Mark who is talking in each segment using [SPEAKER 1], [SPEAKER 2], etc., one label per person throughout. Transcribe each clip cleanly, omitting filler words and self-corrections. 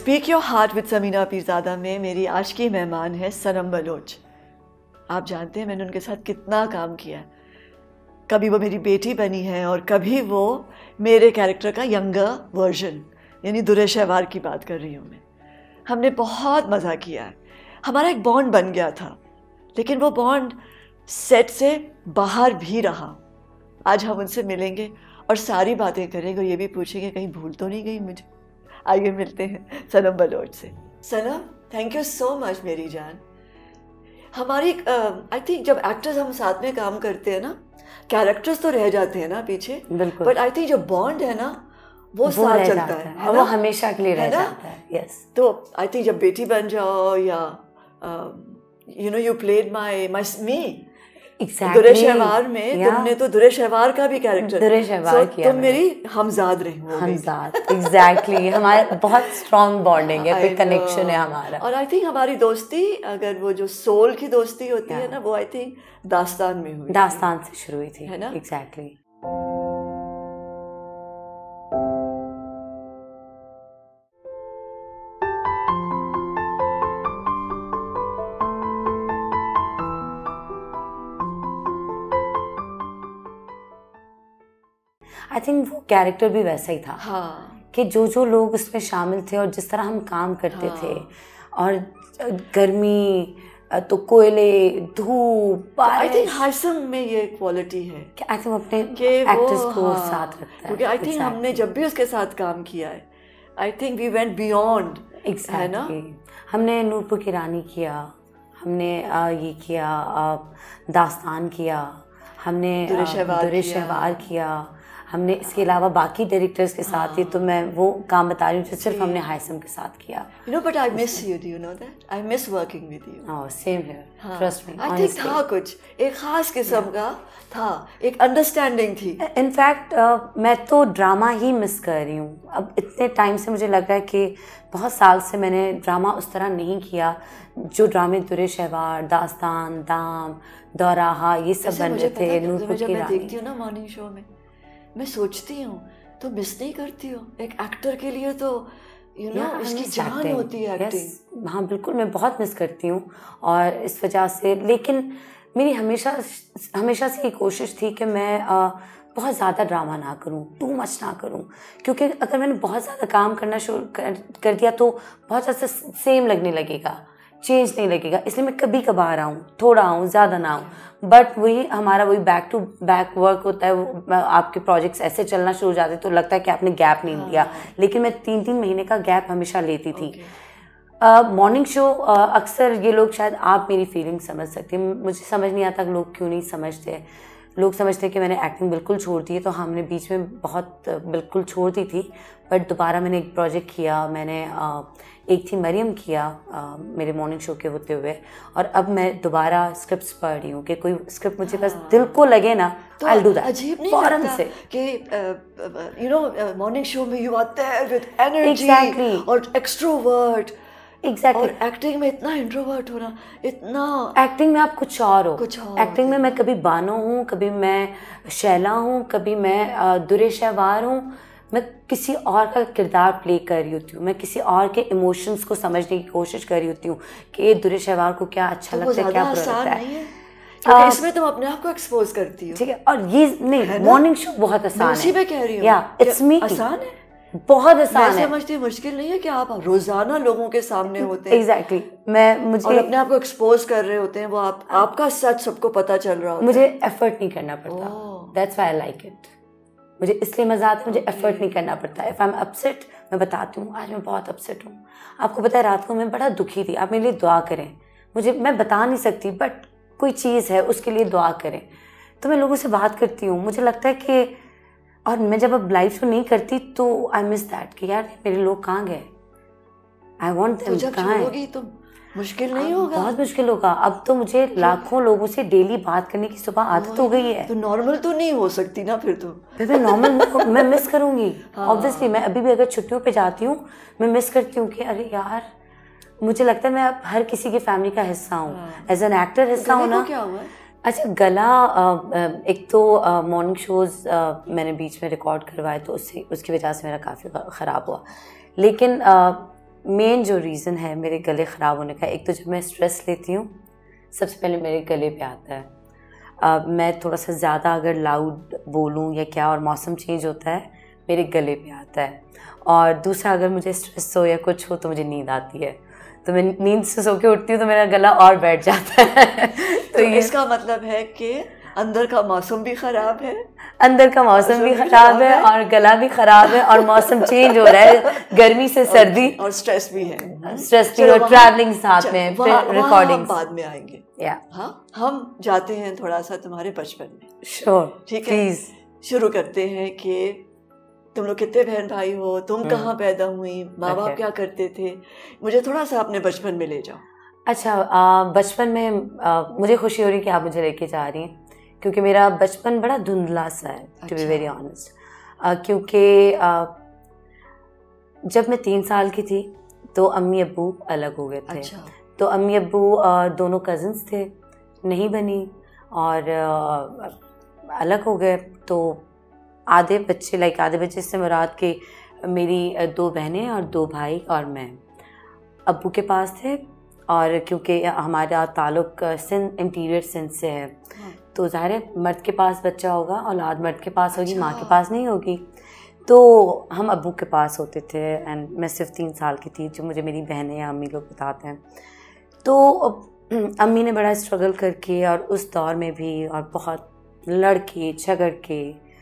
[SPEAKER 1] Speak your heart with Sameena Peerzada में मेरी आज की मेहमान है सनम बलोच। आप जानते हैं मैंने उनके साथ कितना काम किया है। कभी वो मेरी बेटी बनी है और कभी वो मेरे कैरेक्टर का यंगर वर्जन, यानी दुरे शहवार की बात कर रही हूँ मैं। हमने बहुत मज़ा किया है, हमारा एक बॉन्ड बन गया था, लेकिन वो बॉन्ड सेट से बाहर भी रहा। आज हम उनसे मिलेंगे और सारी बातें करेंगे और ये भी पूछेंगे कहीं भूल तो नहीं गई मुझे। आइए मिलते हैं सनम बलोच से। Sanam, thank you so much मेरी जान। हमारी आई थिंक जब एक्टर्स हम साथ में काम करते हैं ना, कैरेक्टर्स तो रह जाते हैं ना पीछे, बट आई थिंक जो बॉन्ड है ना वो साथ चलता है,
[SPEAKER 2] वो हमेशा के लिए रह जाता है। यस,
[SPEAKER 1] तो आई थिंक जब बेटी बन जाओ या you know you played my me Durr-e Shehwar में, तुमने तो दुरे शहवार का भी कैरेक्टर
[SPEAKER 2] दुरे शहवार किया,
[SPEAKER 1] तुम मेरी हमजाद रही हो।
[SPEAKER 2] हमजाद, एग्जैक्टली। हमारे बहुत स्ट्रॉन्ग बॉन्डिंग है, कोई कनेक्शन है हमारा।
[SPEAKER 1] और आई थिंक हमारी दोस्ती, अगर वो जो सोल की दोस्ती होती है ना, वो आई थिंक दास्तान में हुई,
[SPEAKER 2] दास्तान से शुरू हुई थी,
[SPEAKER 1] है ना?
[SPEAKER 2] एग्जैक्टली। आई थिंक वो कैरेक्टर भी वैसा ही था।
[SPEAKER 1] हाँ,
[SPEAKER 2] कि जो जो लोग उसमें शामिल थे और जिस तरह हम काम करते थे, और गर्मी तो कोयले, धूप,
[SPEAKER 1] आई थिंक हाइसम में ये क्वालिटी है
[SPEAKER 2] कि आई थिंक अपने एक्टर्स को साथ रखता है,
[SPEAKER 1] क्योंकि आई थिंक हमने जब भी उसके साथ काम किया है, I think we went beyond, है ना?
[SPEAKER 2] हमने नूरपुर की रानी किया, हमने ये किया, दास्तान किया, हमने दुरे शहवार किया, हमने इसके अलावा बाकी डायरेक्टर्स के साथ ही, तो मैं वो काम बता रही हूँ जो सिर्फ हमने हाइसम के साथ किया।
[SPEAKER 1] You know, but I miss you. Do you know that? I miss working with you.
[SPEAKER 2] Oh, same here. Trust me.
[SPEAKER 1] I think था कुछ एक खास किस्म का था, एक अंडरस्टैंडिंग थी।
[SPEAKER 2] इनफैक्ट मैं तो ड्रामा ही मिस कर रही हूँ। अब इतने टाइम से मुझे लग रहा है कि बहुत साल से मैंने ड्रामा उस तरह नहीं किया जो ड्रामे दुरे शहवार, दास्तान, दाम, दौराहा, ये सब बन रहे थे। नूरपुर की रानी
[SPEAKER 1] देखती हूँ ना मॉर्निंग शो में, मैं सोचती हूँ तो मिस नहीं करती हो? एक एक्टर के लिए तो यू नो इसकी जान होती है एक्टिंग।
[SPEAKER 2] हाँ बिल्कुल, मैं बहुत मिस करती हूँ और इस वजह से, लेकिन मेरी हमेशा से ये कोशिश थी कि मैं बहुत ज़्यादा ड्रामा ना करूँ, टू मच ना करूँ, क्योंकि अगर मैंने बहुत ज़्यादा काम करना शुरू कर दिया तो बहुत ज़्यादा सेम लगने लगेगा, चेंज नहीं लगेगा। इसलिए मैं कभी कभार आऊँ, थोड़ा आऊँ, ज़्यादा ना आऊँ, बट वही हमारा वही बैक टू बैक वर्क होता है। आपके प्रोजेक्ट्स ऐसे चलना शुरू हो जाते तो लगता है कि आपने गैप नहीं दिया, लेकिन मैं 3-3 महीने का गैप हमेशा लेती थी। मॉर्निंग शो अक्सर ये लोग, शायद आप मेरी फीलिंग समझ सकते हैं, मुझे समझ नहीं आता लोग क्यों नहीं समझते। लोग समझते हैं कि मैंने एक्टिंग बिल्कुल छोड़ दी है, तो हमने बीच में बहुत बिल्कुल छोड़ दी थी, बट दोबारा मैंने एक प्रोजेक्ट किया। मैंने एक थी मरियम किया मेरे मॉर्निंग शो के होते हुए, और अब मैं दोबारा स्क्रिप्ट्स पढ़ रही हूँ कि कोई स्क्रिप्ट मुझे बस दिल को लगे ना, तो आई विल डू दैट।
[SPEAKER 1] अजीब नहीं लगता से कि यू नो मॉर्निंग शो में you are there with energy और एक्सट्रोवर्ट,
[SPEAKER 2] एग्जैक्टली।
[SPEAKER 1] और एक्टिंग में इतना इंट्रोवर्ट होना, इतना
[SPEAKER 2] एक्टिंग में आप कुछ और हो,
[SPEAKER 1] कुछ और
[SPEAKER 2] एक्टिंग में मैं कभी बानो हूँ, कभी मैं शैला हूँ, कभी मैं दुरे शहवार हूँ, मैं किसी और का किरदार प्ले कर रही होती हूँ, मैं किसी और के इमोशंस को समझने की कोशिश कर रही होती हूँ कि दुरे शहवार को क्या अच्छा लगता है, क्या बुरा लगता है।
[SPEAKER 1] क्योंकि इसमें तुम अपने आप को एक्सपोज करती हो,
[SPEAKER 2] ठीक है, और ये नहीं, मॉर्निंग शो बहुत आसान है,
[SPEAKER 1] उसी पे कह रही हूँ,
[SPEAKER 2] या इट्स मी,
[SPEAKER 1] आसान है,
[SPEAKER 2] बहुत आसान है।
[SPEAKER 1] मैं समझती मुश्किल नहीं है कि आप रोजाना लोगों के सामने होते हैं,
[SPEAKER 2] एग्जैक्टली, मुझे
[SPEAKER 1] और अपने आप को एक्सपोज कर रहे होते हैं, वो आपका सच सबको पता चल रहा होता है।
[SPEAKER 2] मुझे एफर्ट नहीं करना पड़ता, that's why I like it. मुझे इसलिए मजा आता है, मुझे एफर्ट नहीं करना पड़ता है। इफ आई एम अपसेट, मैं बताती हूँ आज मैं बहुत अपसेट हूँ। आपको पता है रात को मैं बड़ा दुखी थी, आप मेरे लिए दुआ करें। मैं बता नहीं सकती, बट कोई चीज़ है उसके लिए दुआ करें। तो मैं लोगों से बात करती हूँ, मुझे लगता है कि, और मैं जब अब लाइव शो नहीं करती तो आई मिस दैट कि यार मेरे लोग कहाँ गए, आई वॉन्ट देम, कहाँ है।
[SPEAKER 1] तो मुश्किल नहीं होगा?
[SPEAKER 2] बहुत मुश्किल होगा। अब तो मुझे लाखों लोगों से डेली बात करने की सुबह आदत हो गई है।
[SPEAKER 1] तो नॉर्मल तो नहीं हो सकती ना फिर तो।
[SPEAKER 2] मैं नॉर्मल मैं मिस करूँगी ऑब्वियसली। मैं अभी भी अगर छुट्टियों पे जाती हूँ मैं मिस करती हूँ कि अरे यार, मुझे लगता है मैं अब हर किसी की फैमिली का हिस्सा हूँ, एज एन एक्टर हिस्सा हूँ ना।
[SPEAKER 1] क्या हुआ?
[SPEAKER 2] अच्छा, गला एक तो मॉर्निंग शोज़ मैंने बीच में रिकॉर्ड करवाए तो उसकी वजह से मेरा काफ़ी ख़राब हुआ, लेकिन मेन जो रीज़न है मेरे गले ख़राब होने का, एक तो जब मैं स्ट्रेस लेती हूँ सबसे पहले मेरे गले पे आता है। मैं थोड़ा सा ज़्यादा अगर लाउड बोलूँ या क्या और मौसम चेंज होता है मेरे गले पे आता है। और दूसरा अगर मुझे स्ट्रेस हो या कुछ हो तो मुझे नींद आती है, तो मैं नींद से सो के उठती हूँ तो मेरा गला और बैठ जाता है।
[SPEAKER 1] तो इसका मतलब है कि अंदर का मौसम भी ख़राब है,
[SPEAKER 2] अंदर का मौसम भी ख़राब है और गला भी ख़राब है और मौसम चेंज हो रहा है, गर्मी से सर्दी
[SPEAKER 1] और स्ट्रेस भी है,
[SPEAKER 2] स्ट्रेस भी और ट्रैवलिंग साथ में, फिर रिकॉर्डिंग
[SPEAKER 1] बाद में आएंगे।
[SPEAKER 2] या
[SPEAKER 1] हाँ, हम जाते हैं थोड़ा सा तुम्हारे बचपन में।
[SPEAKER 2] श्योर,
[SPEAKER 1] ठीक है, प्लीज शुरू करते हैं कि तुम लोग कितने बहन भाई हो, तुम कहाँ पैदा हुई, माँ बाप क्या करते थे, मुझे थोड़ा सा अपने बचपन में ले जाओ।
[SPEAKER 2] अच्छा, बचपन में मुझे खुशी हो रही कि आप मुझे लेके जा रही हैं, क्योंकि मेरा बचपन बड़ा धुंधला सा है, टू बी वेरी ऑनेस्ट। क्योंकि जब मैं 3 साल की थी तो अम्मी अब्बू अलग हो गए थे। तो अम्मी अब्बू दोनों कज़न्स थे, नहीं बनी और अलग हो गए। तो आधे बच्चे से मुराद के मेरी 2 बहनें और 2 भाई और मैं अब्बू के पास थे। और क्योंकि हमारा ताल्लुक सिंध, इंटीरियर सिंध से है, तो ज़ाहिर है मर्द के पास बच्चा होगा, औलाद मर्द के पास होगी, माँ के पास नहीं होगी। तो हम अब्बू के पास होते थे एंड मैं सिर्फ 3 साल की थी, जो मुझे मेरी बहनें या अम्मी लोग बताते हैं। तो अम्मी ने बड़ा स्ट्रगल करके और उस दौर में भी और बहुत लड़ के झगड़ के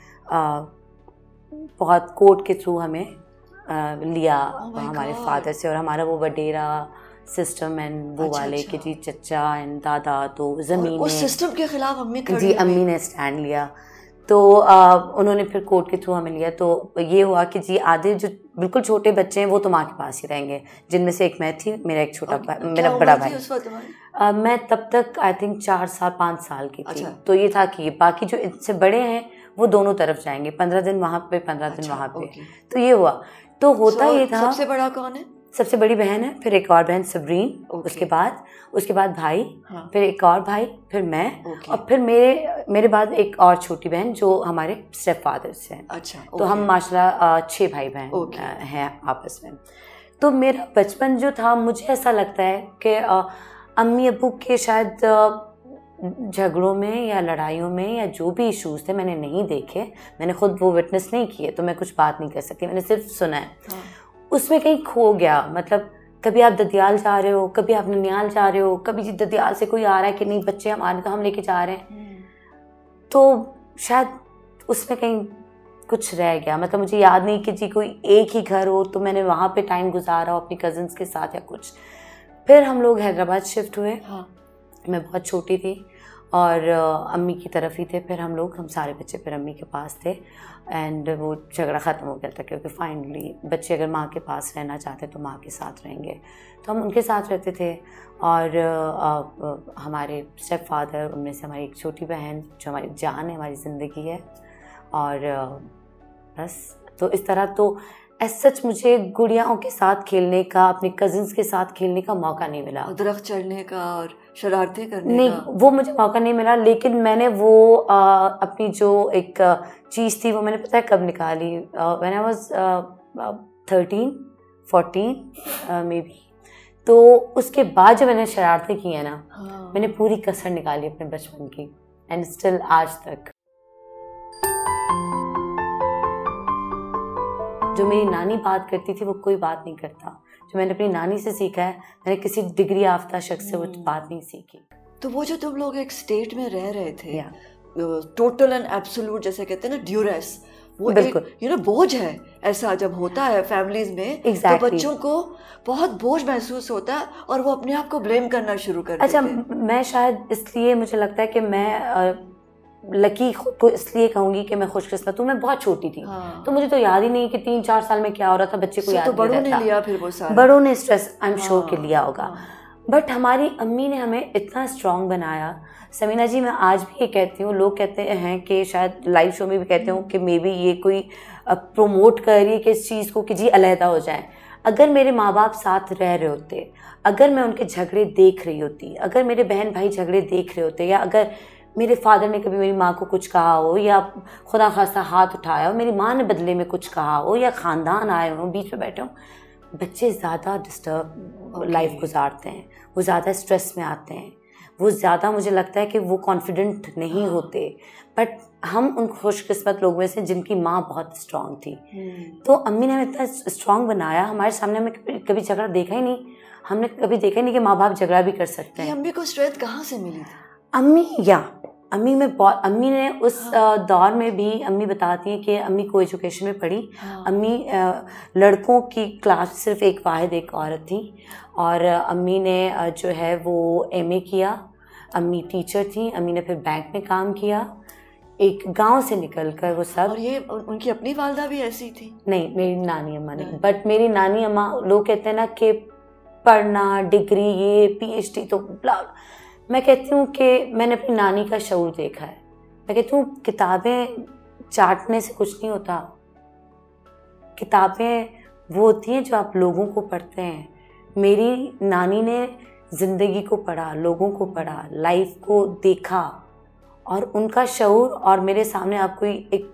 [SPEAKER 2] बहुत कोर्ट के थ्रू हमें लिया हमारे फादर से। और हमारा वो वडेरा सिस्टम एंड वो वाले कि जी चचा एंड दादा, तो ज़मीन
[SPEAKER 1] उस सिस्टम के खिलाफ
[SPEAKER 2] अम्मी ने स्टैंड लिया। तो उन्होंने फिर कोर्ट के थ्रू हमें लिया। तो ये हुआ कि जी आधे जो बिल्कुल छोटे बच्चे हैं वो तो माँ के पास ही रहेंगे, जिनमें से एक मैं थी, मेरा एक छोटा भाई, मेरा बड़ा भाई। मैं तब तक आई थिंक 4-5 साल की थी। तो ये था कि बाकी जो इनसे बड़े हैं वो दोनों तरफ जाएंगे, 15 दिन वहाँ पे 15 दिन वहाँ पे। तो ये हुआ। तो होता ये था,
[SPEAKER 1] सबसे बड़ा कौन है?
[SPEAKER 2] सबसे बड़ी बहन है, फिर एक और बहन सबरीन, उसके बाद भाई, फिर एक और भाई, फिर मैं, और फिर मेरे बाद एक और छोटी बहन जो हमारे स्टेप फादर से हैं। तो हम माशाल्लाह 6 भाई बहन हैं आपस में। तो मेरा बचपन जो था, मुझे ऐसा लगता है कि अम्मी अब्बू के शायद झगड़ों में या लड़ाइयों में या जो भी इश्यूज थे मैंने नहीं देखे, मैंने खुद वो विटनेस नहीं किए, तो मैं कुछ बात नहीं कर सकती, मैंने सिर्फ सुना है। उसमें कहीं खो गया, मतलब कभी आप ददियाल जा रहे हो, कभी आप ननियाल जा रहे हो, कभी ददियाल से कोई आ रहा है कि नहीं बच्चे हमारे तो हम लेके जा रहे हैं, तो शायद उसमें कहीं कुछ रह गया। मतलब मुझे याद नहीं कि जी कोई एक ही घर हो तो मैंने वहाँ पे टाइम गुजारा हो अपनी कज़न्स के साथ या कुछ। फिर हम लोग हैदराबाद शिफ्ट हुए। मैं बहुत छोटी थी और अम्मी की तरफ ही थे। फिर हम सारे बच्चे फिर अम्मी के पास थे एंड वो झगड़ा ख़त्म हो गया था, क्योंकि फाइनली बच्चे अगर माँ के पास रहना चाहते तो माँ के साथ रहेंगे, तो हम उनके साथ रहते थे। और हमारे स्टेप फादर, उनमें से हमारी एक छोटी बहन जो हमारी जान है, हमारी ज़िंदगी है। और बस तो इस तरह तो सच मुझे गुड़ियाओं के साथ खेलने का, अपने कज़न्स के साथ खेलने का मौका नहीं मिला,
[SPEAKER 1] दरख्त चढ़ने का और शरारतें करने
[SPEAKER 2] नहीं,
[SPEAKER 1] का
[SPEAKER 2] वो मुझे मौका नहीं मिला। लेकिन मैंने वो अपनी जो एक चीज़ थी वो मैंने पता है कब निकाली, when I was 13-14 maybe. तो उसके बाद जो मैंने शरारतें की हैं ना, मैंने पूरी कसर निकाली अपने बचपन की, एंड स्टिल आज तक। जो मेरी नानी बात करती थी वो कोई बात नहीं करता, जो मैंने अपनी नानी से सीखा है, मैंने किसी डिग्री याफ्ता शख्स से वो बात नहीं सीखी।
[SPEAKER 1] तो वो जो तुम लोग एक स्टेट में रह रहे थे, टोटल एंड एब्सोल्यूट जैसे कहते हैं ना, ड्यूरेस, वो एक बोझ है। ऐसा जब होता है फैमिलीज में, तो बच्चों को बहुत बोझ महसूस होता है और वो अपने आप को ब्लेम करना शुरू कर देते हैं।
[SPEAKER 2] अच्छा, मैं शायद इसलिए मुझे लगता है कि मैं लकी खुद को इसलिए कहूंगी कि मैं खुशकिस्मत हूँ। मैं बहुत छोटी थी, तो मुझे तो याद ही नहीं कि 3-4 साल में क्या हो रहा था, बच्चे को याद नहीं रहता।
[SPEAKER 1] लिया फिर वो सारा,
[SPEAKER 2] बड़ों ने स्ट्रेस आई एम श्योर के लिया होगा। बट हमारी अम्मी ने हमें इतना स्ट्रॉन्ग बनाया। समीना जी, मैं आज भी ये कहती हूँ, लोग कहते हैं कि शायद लाइव शो में भी कहते हूँ कि मे बी ये कोई प्रोमोट कर रही है कि इस चीज़ को कि जी अलहदा हो जाए। अगर मेरे माँ बाप साथ रह रहे होते, अगर मैं उनके झगड़े देख रही होती, अगर मेरे बहन भाई झगड़े देख रहे होते, या अगर मेरे फादर ने कभी मेरी माँ को कुछ कहा हो, या खुदा खास्ता हाथ उठाया हो, मेरी माँ ने बदले में कुछ कहा हो, या ख़ानदान आए हों बीच में बैठे हों, बच्चे ज़्यादा डिस्टर्ब लाइफ गुजारते हैं, वो ज़्यादा स्ट्रेस में आते हैं, वो ज़्यादा मुझे लगता है कि वो कॉन्फिडेंट नहीं होते। बट हम उन खुशकिस्मत लोगों में से जिनकी माँ बहुत स्ट्रांग थी। तो अम्मी ने हमें इतना स्ट्रांग बनाया, हमारे सामने हमें कभी झगड़ा देखा ही नहीं, हमने कभी देखा ही नहीं कि माँ बाप झगड़ा भी कर सकते हैं।
[SPEAKER 1] अम्मी को स्ट्रेंथ कहाँ से मिली थी?
[SPEAKER 2] अम्मी ने उस दौर में भी, अम्मी बताती हैं कि अम्मी को एजुकेशन में पढ़ी। अम्मी लड़कों की क्लास सिर्फ एक औरत थी, और अम्मी ने जो है वो MA किया। अम्मी टीचर थी, अम्मी ने फिर बैंक में काम किया, एक गांव से निकलकर वो सब।
[SPEAKER 1] और ये उनकी अपनी वालदा भी ऐसी थी?
[SPEAKER 2] नहीं, मेरी नानी अम्मा नहीं, बट मेरी नानी अम्मा, लोग कहते हैं ना कि पढ़ना, डिग्री, ये PhD तो मैं कहती हूँ कि मैंने अपनी नानी का शऊर देखा है। मैं कहती हूँ किताबें चाटने से कुछ नहीं होता, किताबें वो होती हैं जो आप लोगों को पढ़ते हैं। मेरी नानी ने ज़िंदगी को पढ़ा, लोगों को पढ़ा, लाइफ को देखा, और उनका शऊर, और मेरे सामने आप कोई एक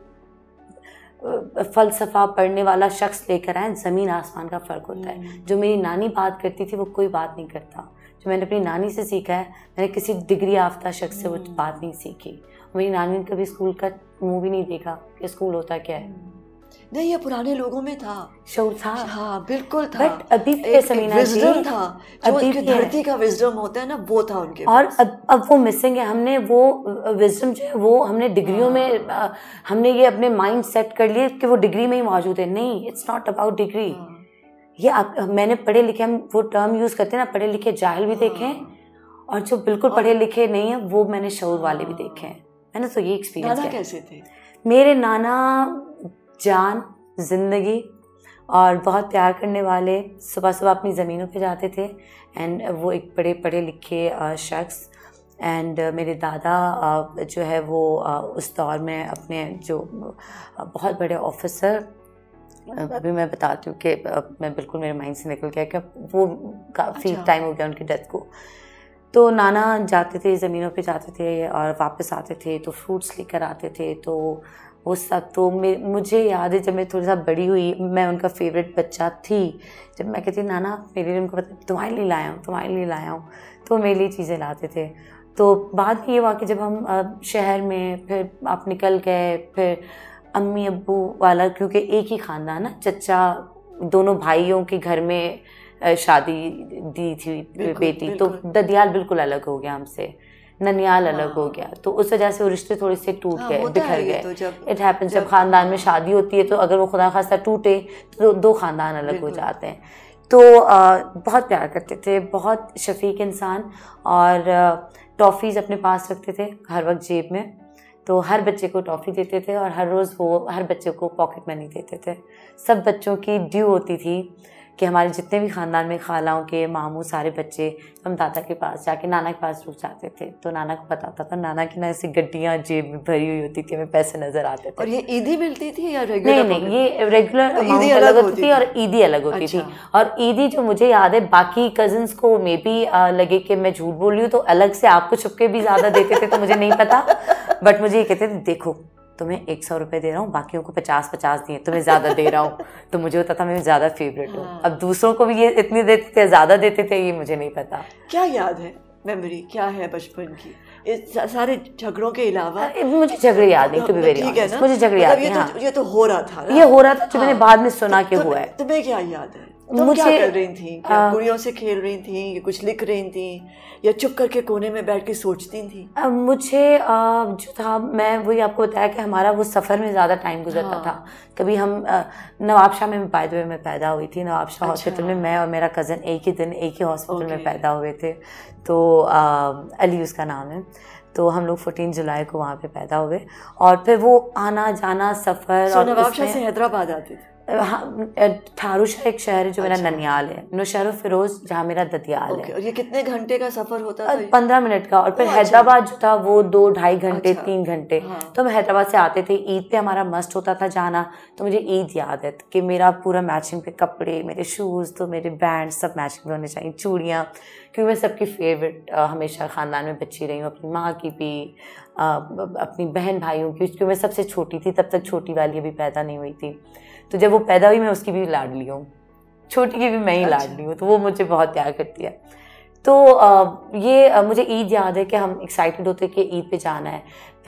[SPEAKER 2] फ़लसफ़ा पढ़ने वाला शख्स लेकर आए, ज़मीन आसमान का फ़र्क होता है। जो मेरी नानी बात करती थी वो कोई बात नहीं करता। जो मैंने अपनी नानी से सीखा है, मैंने किसी डिग्री याफ्ता शख्स से वो बात नहीं सीखी। मेरी नानी ने कभी स्कूल का मुंह भी नहीं देखा कि स्कूल होता क्या है।
[SPEAKER 1] नहीं, ये पुराने लोगों में था,
[SPEAKER 2] शऊर था।
[SPEAKER 1] हाँ बिल्कुल था।
[SPEAKER 2] बट अभी भी समीना जी
[SPEAKER 1] था, जो इसकी धरती का विजडम होता है ना, वो था उनके
[SPEAKER 2] और अब वो मिसिंग है। हमने वो विजडम जो है वो हमने डिग्रियों में, हमने ये अपने माइंड सेट कर लिए कि वो डिग्री में ही मौजूद है। नहीं, इट्स नॉट अबाउट डिग्री। ये मैंने पढ़े लिखे, हम वो टर्म यूज करते हैं ना, पढ़े लिखे जाहिल भी देखे हैं, और जो बिल्कुल पढ़े लिखे नहीं है वो मैंने शऊर वाले भी देखे हैं। मैंने तो ये एक्सपीरियंस किया।
[SPEAKER 1] कैसे थे
[SPEAKER 2] मेरे नाना? जान, जिंदगी, और बहुत प्यार करने वाले। सुबह सुबह अपनी ज़मीनों पे जाते थे, एंड वो एक बड़े पढ़े लिखे शख्स। एंड मेरे दादा जो है वो उस दौर में अपने जो बहुत बड़े ऑफिसर, अभी मैं बताती हूँ कि मैं बिल्कुल मेरे माइंड से निकल गया कि वो काफ़ी टाइम हो गया उनकी डेथ को। तो नाना जाते थे, ज़मीनों पे जाते थे और वापस आते थे तो फ्रूट्स लेकर आते थे। तो वो सब तो मुझे याद है, जब मैं थोड़ी सा बड़ी हुई, मैं उनका फेवरेट बच्चा थी। जब मैं कहती नाना मेरे लिए, उनको पता तुम्हारे लिए लाया हूँ, तुम्हारे लिए लाया हूँ, तो मेरे लिए चीज़ें लाते थे। तो बाद में ये हुआ कि जब हम शहर में, फिर आप निकल गए, फिर अम्मी अब्बू वाला, क्योंकि एक ही ख़ानदान ना, चचा दोनों भाइयों के घर में शादी दी थी बेटी, तो ददियाल बिल्कुल अलग हो गया हमसे, ननियाल अलग हो गया। तो उस वजह से वो रिश्ते थोड़े से टूट गए, बिखर गए। इट हैपेंस, जब ख़ानदान में शादी होती है तो अगर वो खुदा खास्ता टूटे तो दो ख़ानदान अलग हो जाते हैं। तो बहुत प्यार करते थे, बहुत शफीक इंसान, और टॉफ़ीज़ अपने पास रखते थे हर वक्त जेब में। तो हर बच्चे को टॉफ़ी देते थे, और हर रोज़ वो हर बच्चे को पॉकेट मनी देते थे। सब बच्चों की ड्यू होती थी कि हमारे जितने भी ख़ानदान में खालाओं के, मामू, सारे बच्चे हम दादा के पास जाके नाना के पास रुक जाते थे। तो नाना को पता था, नाना की ना ऐसी गड्डियाँ जेब में भरी हुई होती थी, हमें पैसे नज़र आते थे।
[SPEAKER 1] और ये ईदी मिलती थी या रेगुलर?
[SPEAKER 2] नहीं, ये रेगुलर अमाउंट अलग होती थी और ईदी अलग होती थी। और ईदी जो मुझे याद है, बाकी कज़न्स को मे बी लगे कि मैं झूठ बोल रही हूँ, तो अलग से आपको छुपके भी ज़्यादा देते थे, तो मुझे नहीं पता। बट मुझे ये कहते थे, देखो तुम्हें 100 रुपये दे रहा हूँ, बाकियों को 50-50 दिए, तुम्हें ज़्यादा दे रहा हूँ। तो मुझे होता था मैं ज़्यादा फेवरेट हूँ। अब दूसरों को भी ये इतने देते थे, ज़्यादा देते थे, ये मुझे नहीं पता।
[SPEAKER 1] क्या याद है, मेमोरी क्या है बचपन की, इस सारे झगड़ों के अलावा?
[SPEAKER 2] मुझे झगड़े याद नहीं, टू बी वेरी ऑनेस्ट, मुझे झगड़े याद नहीं।
[SPEAKER 1] ये तो हो रहा था,
[SPEAKER 2] ये हो रहा था जो मैंने बाद में सुना कि हुआ है।
[SPEAKER 1] तुम्हें क्या याद है? तुम क्या कर रही थी? क्या कुड़ियों से खेल रही थी, या कुछ लिख रही थी, या चुप करके कोने में बैठ के सोचती थी?
[SPEAKER 2] मुझे जो था, मैं वही आपको बताया कि हमारा वो सफ़र में ज़्यादा टाइम गुजरता था। कभी हम नवाबशाह में, बाय द वे मैं पैदा हुई थी नवाबशाह हॉस्पिटल में। मैं और मेरा कज़न एक ही दिन एक ही हॉस्पिटल में पैदा हुए थे। तो अली उसका नाम है। तो हम लोग 14 जुलाई को वहाँ पे पैदा हुए, और फिर वो आना जाना सफ़र। और
[SPEAKER 1] नवाबशाह से हैदराबाद आते थे?
[SPEAKER 2] हाँ, ठारूशाह एक शहर है जो मेरा ननियाल है, नौशहर फिरोज जहाँ मेरा ददियाल है।
[SPEAKER 1] और ये कितने घंटे का सफ़र होता था?
[SPEAKER 2] 15 मिनट का। और फिर हैदराबाद जो था वो 2-2.5 घंटे, 3 घंटे। तो हम हैदराबाद से आते थे, ईद पे हमारा मस्ट होता था जाना। तो मुझे ईद याद है कि मेरा पूरा मैचिंग पे कपड़े, मेरे शूज़, तो मेरे बैंड सब मैचिंग में होने चाहिए, चूड़ियाँ, क्योंकि मैं सबकी फेवरेट हमेशा ख़ानदान में बच्ची रही हूँ, अपनी माँ की भी, अपनी बहन भाइयों की, क्योंकि मैं सबसे छोटी थी, तब तक छोटी वाली अभी पैदा नहीं हुई थी। तो जब वो पैदा हुई मैं उसकी भी लाडली हूँ। छोटी की भी मैं ही लाडली हूँ, तो वो मुझे बहुत प्यार करती है। तो ये मुझे ईद याद है कि हम एक्साइटेड होते कि ईद पे जाना है।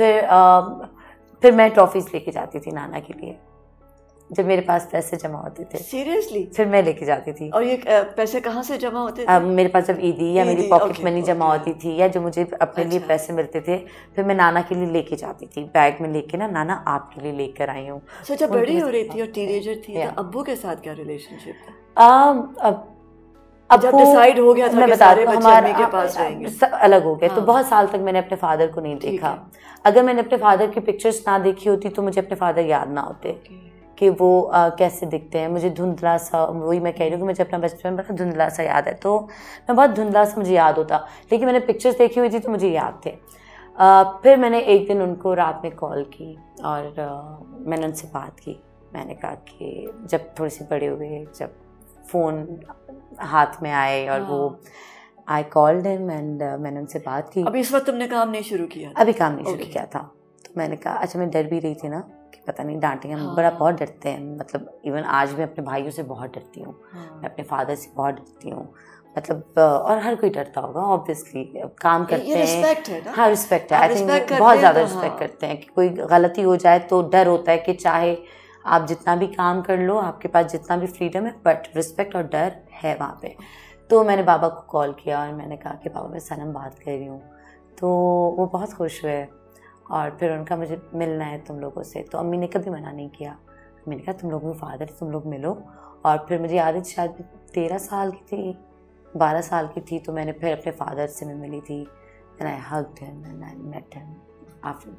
[SPEAKER 2] फिर मैं ट्रॉफीज लेके जाती थी नाना के लिए, जब मेरे पास पैसे जमा होते थे।
[SPEAKER 1] सीरियसली?
[SPEAKER 2] फिर मैं लेके जाती थी।
[SPEAKER 1] और ये पैसे कहाँ से जमा होते थे?
[SPEAKER 2] मेरे पास जब ईदी या मेरी पॉकेट मनी जमा होती थी, या जो मुझे अपने लिए पैसे मिलते थे, फिर मैं नाना के लिए लेके जाती थी, बैग में लेके ना, नाना आपके लिए लेकर आई हूँ।
[SPEAKER 1] जब बड़ी हो रही थी और टीनेजर थी, तो अब्बू के साथ क्या रिलेशनशिप था? अब जब डिसाइड हो गया था कि सारे बच्चे अम्मी के पास रहेंगे,
[SPEAKER 2] अलग हो गए, तो बहुत साल तक मैंने अपने फादर को नहीं देखा। अगर मैंने अपने फादर की पिक्चर्स ना देखी होती तो मुझे अपने फादर याद ना होते कि वो कैसे दिखते हैं। मुझे धुंधला सा, वही मैं कह रही हूँ कि मुझे अपना बचपन बड़ा धुंधला सा याद है, तो मैं बहुत धुंधला सा मुझे याद होता, लेकिन मैंने पिक्चर्स देखी हुई थी तो मुझे याद थे। फिर मैंने एक दिन उनको रात में कॉल की और मैंने उनसे बात की। मैंने कहा कि जब थोड़ी सी बड़े हुए, जब फ़ोन हाथ में आए और वो आई कॉल्ड हिम एंड मैंने उनसे बात की।
[SPEAKER 1] अभी इस वक्त तुमने काम नहीं शुरू किया?
[SPEAKER 2] अभी काम नहीं शुरू किया था। तो मैंने कहा, अच्छा मैं डर भी रही थी ना कि पता नहीं डांटेंगे, हम बड़ा बहुत डरते हैं, मतलब इवन आज मैं अपने भाइयों से बहुत डरती हूँ, मैं अपने फादर से बहुत डरती हूँ, मतलब और हर कोई डरता होगा ऑब्वियसली, काम करते हैं।
[SPEAKER 1] रिस्पेक्ट है ना?
[SPEAKER 2] हाँ रिस्पेक्ट है, आई थिंक बहुत ज़्यादा रिस्पेक्ट करते हैं कि कोई गलती हो जाए तो डर होता है कि चाहे आप जितना भी काम कर लो, आपके पास जितना भी फ्रीडम है, बट रिस्पेक्ट और डर है वहाँ पे। तो मैंने बाबा को कॉल किया और मैंने कहा कि बाबा मैं सनम बात कर रही हूँ। तो वो बहुत खुश हुए और फिर उनका मुझे मिलना है तुम लोगों से। तो अम्मी ने कभी मना नहीं किया, मैंने कहा तुम लोगों के फादर तुम लोग मिलो। और फिर मुझे याद है शायद 13 साल की थी, 12 साल की थी, तो मैंने फिर अपने फादर से मैं मिली थी and I hugged him and I met him after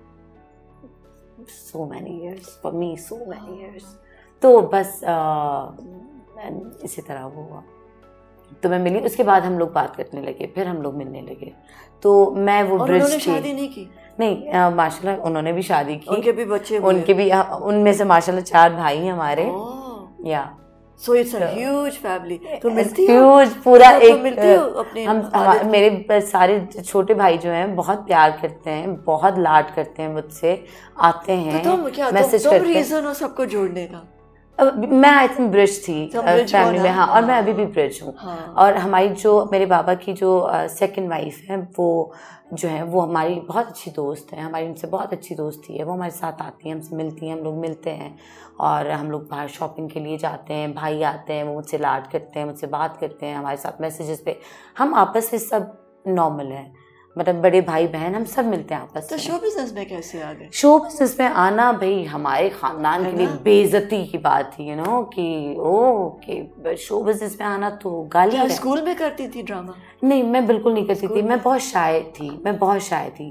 [SPEAKER 2] so many years, for me so many years। तो बस इसी तरह वो हुआ। तो मैं मिली, उसके बाद हम लोग बात करने लगे, फिर हम लोग मिलने लगे। तो मैं वो
[SPEAKER 1] और उन्होंने शादी नहीं की?
[SPEAKER 2] नहीं, माशाल्लाह उन्होंने भी शादी की,
[SPEAKER 1] उनके भी बच्चे,
[SPEAKER 2] उनके भी, उनमें से माशाल्लाह 4 भाई हैं हमारे। या
[SPEAKER 1] So it's a huge family। तो मिलती हो?
[SPEAKER 2] Huge, पूरा
[SPEAKER 1] तो
[SPEAKER 2] एक
[SPEAKER 1] मिलती हो अपने?
[SPEAKER 2] मेरे सारे छोटे भाई जो हैं बहुत प्यार करते हैं, बहुत लाड करते हैं मुझसे, आते हैं, मैसेज करते हैं।
[SPEAKER 1] रीजन हो सबको जोड़ने का?
[SPEAKER 2] मैं आई थिंक ब्रिज थी फैमिली में। हाँ, और मैं अभी भी ब्रिज हूँ। और हमारी जो मेरे बाबा की जो सेकंड वाइफ है, वो जो है वो हमारी बहुत अच्छी दोस्त है, हमारी उनसे बहुत अच्छी दोस्ती है। वो हमारे साथ आती हैं, हमसे मिलती हैं, हम लोग मिलते हैं और हम लोग बाहर शॉपिंग के लिए जाते हैं। भाई आते हैं, वो मुझसे लाड करते हैं, मुझसे बात करते हैं, हमारे साथ मैसेजेस पे, हम आपस में सब नॉर्मल है, मतलब बड़े भाई बहन हम सब मिलते हैं आपस में।
[SPEAKER 1] तो शो बिजनेस में कैसे आ गए?
[SPEAKER 2] शो बिजनेस में आना भाई हमारे खानदान के लिए बेइज्जती की बात थी, यू नो, कि ओके शो बिजनेस में आना तो गाली है।
[SPEAKER 1] स्कूल में करती थी ड्रामा?
[SPEAKER 2] नहीं, मैं बिल्कुल नहीं करती थी, मैं बहुत शाय थी, मैं बहुत शाय थी।